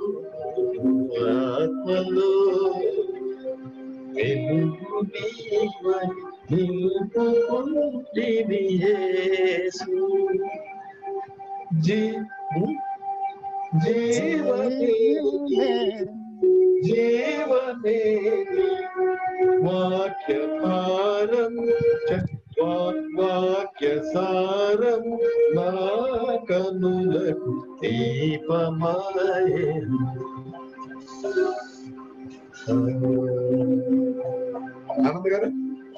Speaker 2: ఆత్మలో వెలుగు నీవని నిన్ను పొంటిని యేసు జీ జీవనే జీవనే వాక్య భారం వాక్య సారం నా కనులకు దీపమాయే. ఆనంద్ గారు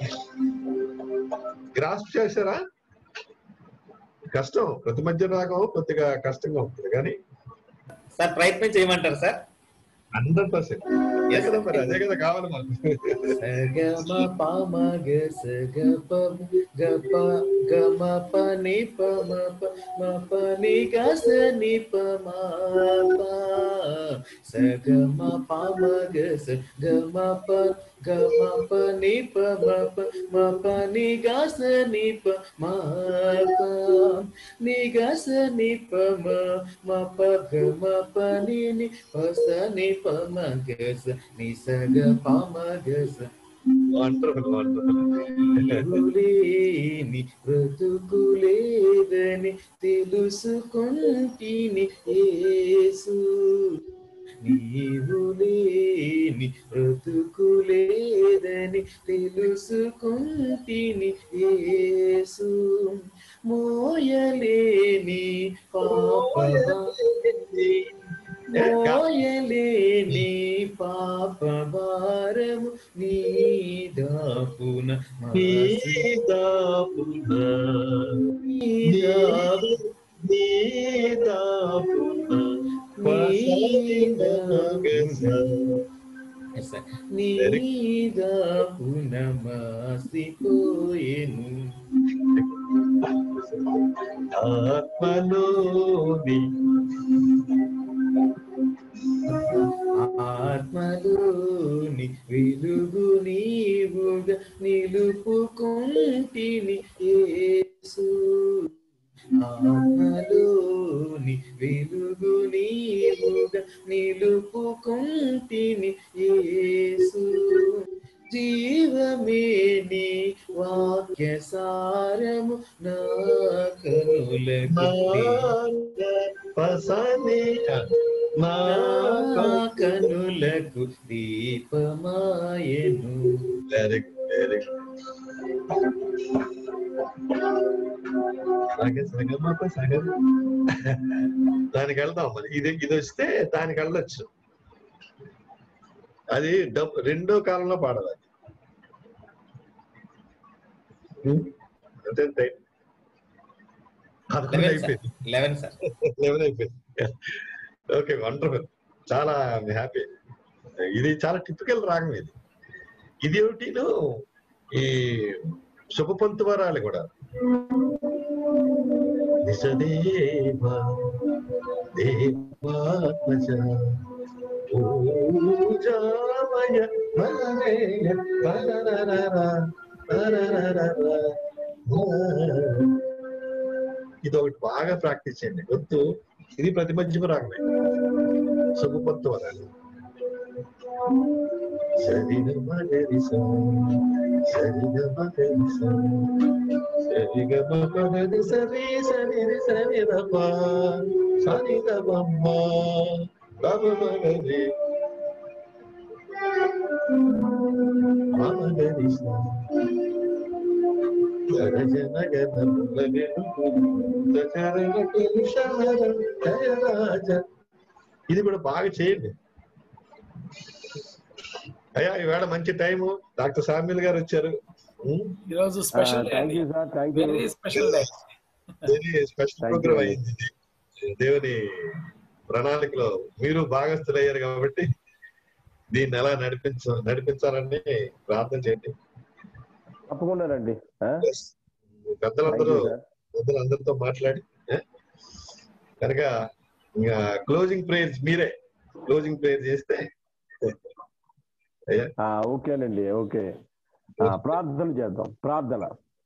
Speaker 2: గ్రాస్ప్ చేశారా? కష్టం, ప్రతి మధ్య రాగం కొద్దిగా కష్టంగా ఉంటుంది కానీ
Speaker 4: సార్ ప్రయత్నం చేయమంటారు సార్?
Speaker 2: హండ్రెడ్ పర్సెంట్ అంతే కదా మరి, అదే కదా కావాలి మాకు.
Speaker 4: సగమ పమ గ సగ ప గ ప గ మ ప ని ప మ ప మ ప ని గ స ని ప మ ప సగమ పమ గ స గ మ ప గ మ ప ని ప మ ప మ ప ని గ స ని ప మ ప ని గ స ని ప మ మ ప గ మ ప ని ని ప స ని ప మ గ స ని స గ ప మ గ స.
Speaker 2: Wonderful wonderful.
Speaker 4: నీవులేని బ్రతుకులేదని తెలుసుకుంటిని యేసు, నీవులేని బ్రతుకులేదని తెలుసుకుంటిని యేసు, మోయలేని పాపభారము మోయలేని పాపభారము నీదాపున
Speaker 2: నీదాపున
Speaker 4: నీదాపు
Speaker 2: నీదాపున
Speaker 4: నీదాపున మాసిపోయేను
Speaker 2: ఆత్మలోని
Speaker 4: ఆత్మలోని వెలుగు నీవుగా నిలుపుకుంటిని యేసు, ఆత్మలోని వెలుగు నీవుగా నిలుపుకుంటిని యేసు, జీవమే నీ వాక్య సారము నా కనులకు
Speaker 2: పసనే
Speaker 4: నా కనులకు దీపమాయెను.
Speaker 2: Very good very good. దానికి వెళ్దాం మరి, ఇది ఇది వస్తే దానికి వెళ్ళొచ్చు. అది డబ్ రెండో కాలంలో పాడాలి. అంతే పదకొండు అయిపోయింది,
Speaker 4: లెవెన్ సార్
Speaker 2: లెవెన్ అయిపోయింది. ఓకే వండర్ఫుల్, చాలా హ్యాపీ. ఇది చాలా టిపికల్ రాగం. ఇది ఇది ఏమిటిను ఈ శుభపంతు వరాలు కూడా. నిజదేవా దేవాత్మజ పూజామయ మనమేయ తరరరర తరరరర. ఇది ఒకటి బాగా ప్రాక్టీస్ చేయండి. గొంతు ఇది ప్రతి మధ్యమ రాగమే, శుభపంతు వరాలు. సరిగ మగరి సరిగ మగరి సరిగ మగరి సరి సరి సరి రప సరి రమ్మ రమ మగరి మగరి ఇది కూడా బాగా చేయండి అయ్యా. ఈవేళ మంచి టైము. డాక్టర్ సామ్యుల్ గారు వచ్చారు.
Speaker 3: ఈరోజు special
Speaker 1: thank you sir, thank you.
Speaker 3: Very special day,
Speaker 2: very special programme అయింది. దేవుని ప్రణాళికలో మీరు భాగస్థులయ్యారు కాబట్టి దీన్ని ఎలా నడిపించ నడిపించాలని ప్రార్థన చేయండి.
Speaker 1: తప్పకుండా రండి.
Speaker 2: పెద్దలందరూ పెద్దలందరితో మాట్లాడి కనుక ఇంకా క్లోజింగ్ ప్రేయర్స్ మీరే క్లోజింగ్ ప్రేయర్ చేస్తే.
Speaker 1: ఓకేనండి, ఓకే. ప్రార్థన చేద్దాం. ప్రార్థన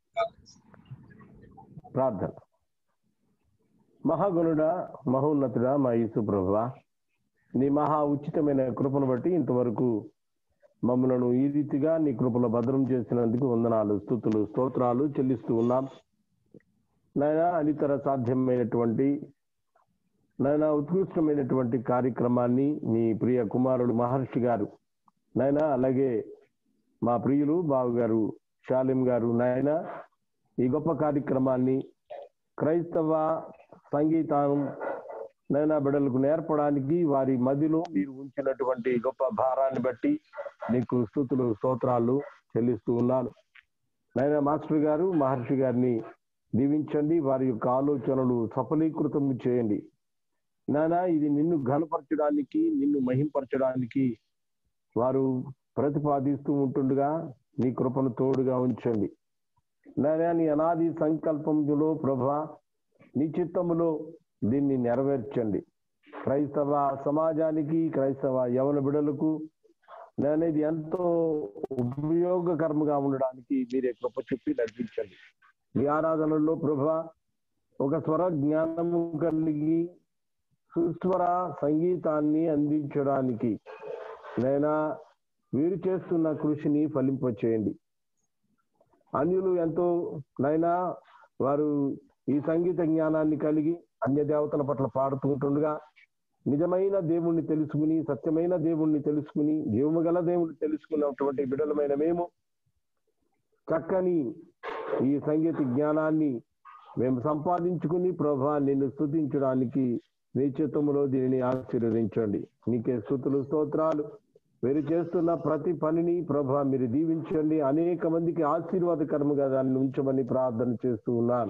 Speaker 1: ప్రార్థన మహాగుణుడా, మహోన్నతుడా, మా యేసు ప్రభువా, నీ మహా ఉచితమైన కృపను బట్టి ఇంతవరకు మమ్మలను ఈ రీతిగా నీ కృపలో భద్రం చేసినందుకు వందనాలు, స్తుతులు, స్తోత్రాలు చెల్లిస్తూ ఉన్నాం. నాయనా, అనితర సాధ్యమైనటువంటి నాయనా ఉత్కృష్టమైనటువంటి కార్యక్రమాన్ని మీ ప్రియ కుమారుడు మహర్షి గారు నాయనా, అలాగే మా ప్రియులు బాబు గారు షాలిం గారు నాయనా, ఈ గొప్ప కార్యక్రమాన్ని క్రైస్తవ సంగీతం నైనా బిడ్డలకు నేర్పడానికి వారి మదిలో మీరు ఉంచినటువంటి గొప్ప భారాన్ని బట్టి నీకు స్తుతులు స్తోత్రాలు చెల్లిస్తూ ఉన్నాను. నైనా మాస్టర్ గారు మహర్షి గారిని దీవించండి, వారి యొక్క ఆలోచనలు సఫలీకృతం చేయండి. నాయనా, ఇది నిన్ను ఘనపరచడానికి, నిన్ను మహింపరచడానికి వారు ప్రతిపాదిస్తూ ఉంటుండగా నీ కృపను తోడుగా ఉంచండి. నాయనా నీ అనాది సంకల్పంలో ప్రభా నీ చిత్తములో దీన్ని నెరవేర్చండి. క్రైస్తవ సమాజానికి, క్రైస్తవ యవన బిడలకు అనేది ఎంతో ఉపయోగకరంగా ఉండడానికి మీరే కృప చెప్పి నడిపించండి. ఈ ఆరాధనలో ప్రభా ఒక స్వర జ్ఞానము కలిగి సుస్వర సంగీతాన్ని అందించడానికి నైనా వీరు చేస్తున్న కృషిని ఫలింపచేయండి. అన్యులు ఎంతో నైనా వారు ఈ సంగీత జ్ఞానాన్ని కలిగి అన్య దేవతల పట్ల పాడుతుంటుండగా నిజమైన దేవుణ్ణి తెలుసుకుని, సత్యమైన దేవుణ్ణి తెలుసుకుని, జీవము గల దేవుణ్ణి తెలుసుకున్నటువంటి బిడలమైన మేము చక్కని ఈ సంగీత జ్ఞానాన్ని మేము సంపాదించుకుని ప్రభా నిన్ను స్తుతించడానికి నీ చిత్తములో దీనిని ఆశీర్వదించండి. నీకే స్తుతులు స్తోత్రాలు. మీరు చేస్తున్న ప్రతి పనిని ప్రభా మీరు దీవించండి. అనేక మందికి ఆశీర్వాదకరముగా దాన్ని ఉంచమని ప్రార్థన చేస్తూ ఉన్నాను.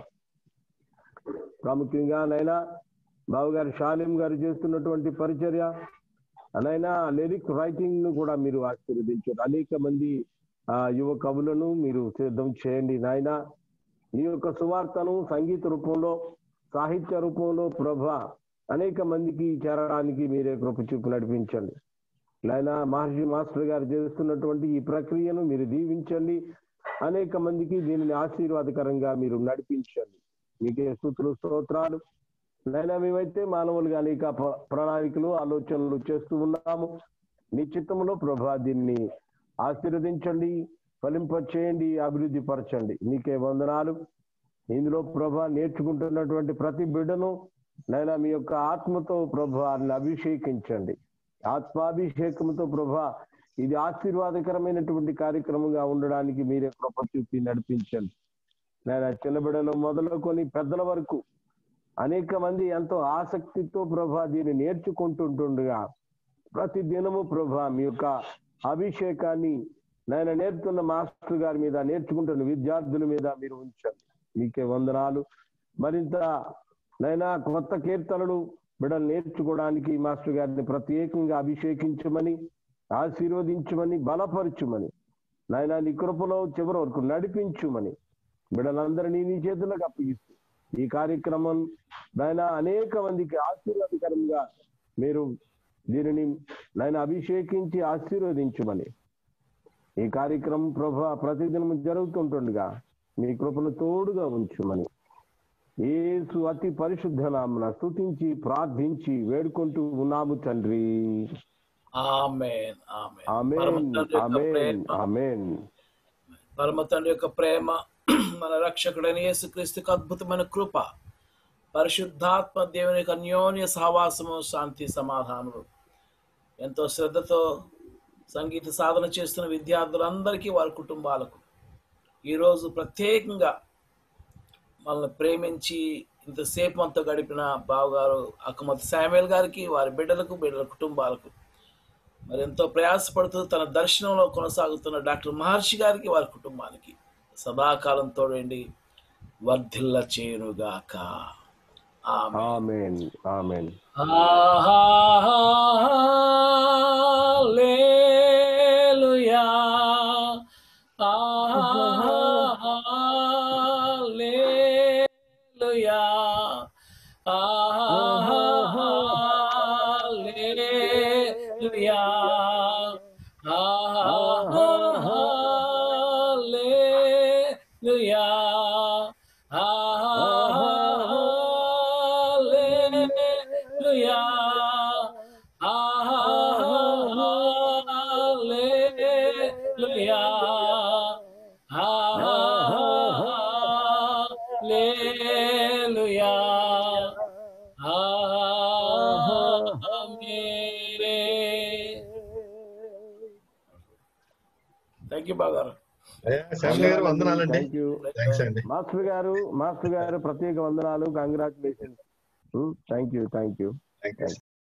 Speaker 1: ప్రాముఖ్యంగా నైనా బాబు గారు షాలిం గారు చేస్తున్నటువంటి పరిచర్య నైనా లిరిక్ రైటింగ్ ను కూడా మీరు ఆశీర్వదించండి. అనేక మంది ఆ యువ కవులను మీరు సిద్ధం చేయండి నాయనా. ఈ యొక్క సువార్తను సంగీత రూపంలో, సాహిత్య రూపంలో ప్రభా అనేక మందికి చేరడానికి మీరే కృప చూపు నడిపించండి. నాయనా మహర్షి మాస్టర్ గారు చేస్తున్నటువంటి ఈ ప్రక్రియను మీరు దీవించండి. అనేక మందికి దీనిని ఆశీర్వాదకరంగా మీరు నడిపించండి. మీకే స్తుతులు స్తోత్రాలు. నైనా మేమైతే మానవులుగా అనేక ప్రణాళికలు ఆలోచనలు చేస్తూ ఉన్నాము. నీ చిత్తములో ప్రభా దీన్ని ఆశీర్వదించండి, ఫలింపచేయండి, అభివృద్ధి పరచండి. నీకే వందనాలు. ఇందులో ప్రభా నేర్చుకుంటున్నటువంటి ప్రతి బిడ్డను నైనా మీ యొక్క ఆత్మతో ప్రభాని అభిషేకించండి. ఆత్మాభిషేకంతో ప్రభా ఇది ఆశీర్వాదకరమైనటువంటి కార్యక్రమంగా ఉండడానికి మీరే కృప చూపి నడిపించండి. నేను చిన్న బిడ్డలు మొదలుకొని పెద్దల వరకు అనేక మంది ఎంతో ఆసక్తితో ప్రభా దీన్ని నేర్చుకుంటుంటుండగా ప్రతి దినము ప్రభా మీ యొక్క అభిషేకాన్ని నేను నేర్పుతున్న మాస్టర్ గారి మీద, నేర్చుకుంటున్న విద్యార్థుల మీద మీరు ఉంచండి. మీకే వందనాలు. మరింత నైనా కొత్త కీర్తనలు బిడ్డలు నేర్చుకోవడానికి మాస్టర్ గారిని ప్రత్యేకంగా అభిషేకించమని, ఆశీర్వదించమని, బలపరచుమని, నాయనా నీ కృపలో చివరి వరకు నడిపించుమని బిడ్డలందరినీ నీ చేతులకు అప్పగిస్తూ ఈ కార్యక్రమం నాయనా అనేక మందికి ఆశీర్వాదకరంగా మీరు దీనిని నాయన అభిషేకించి ఆశీర్వదించమని, ఈ కార్యక్రమం ప్రభా ప్రతిదినం జరుగుతుంటుండగా మీ కృపను తోడుగా ఉంచుమని యేసు అతి పరిశుద్ధ నామమున స్తుతించి ప్రార్థించి వేడుకుంటూ ఉన్నాము తండ్రి.
Speaker 3: ఆమేన్ ఆమేన్.
Speaker 1: ఆమేన్ ఆమేన్ ఆమేన్.
Speaker 3: పరమ తండ్రి యొక్క ప్రేమ, మన రక్షకుడైన యేసుక్రీస్తుకు అద్భుతమైన కృప, పరిశుద్ధాత్మ దేవుని యొక్క అన్యోన్య సహవాసము, శాంతి, సమాధానము ఎంతో శ్రద్ధతో సంగీత సాధన చేస్తున్న విద్యార్థులందరికీ, వారి కుటుంబాలకు ఈరోజు ప్రత్యేకంగా మనల్ని ప్రేమించి ఇంతసేపు అంతా గడిపిన బావగారు అక్కమతి శామ్యుల్ గారికి, వారి బిడ్డలకు, బిడ్డల కుటుంబాలకు, మరి ఎంతో ప్రయాసపడుతూ తన దర్శనంలో కొనసాగుతున్న డాక్టర్ మహర్షి గారికి, వారి కుటుంబానికి సదాకాలం తోడండి, వర్ధిల్ల చేయునుగాక.
Speaker 1: Amen amen.
Speaker 3: Hallelujah hallelujah hallelujah hallelujah hallelujah hallelujah hallelujah thank you బాగారు.
Speaker 2: శామ్యుల్ గారు వందనాలండి.
Speaker 1: థ్యాంక్ యూ
Speaker 2: థ్యాంక్స్ అండి.
Speaker 1: మాస్టర్ గారు, మాస్టర్ గారు ప్రత్యేక వందనాలు, congratulation. Thank you thank you
Speaker 2: thank you.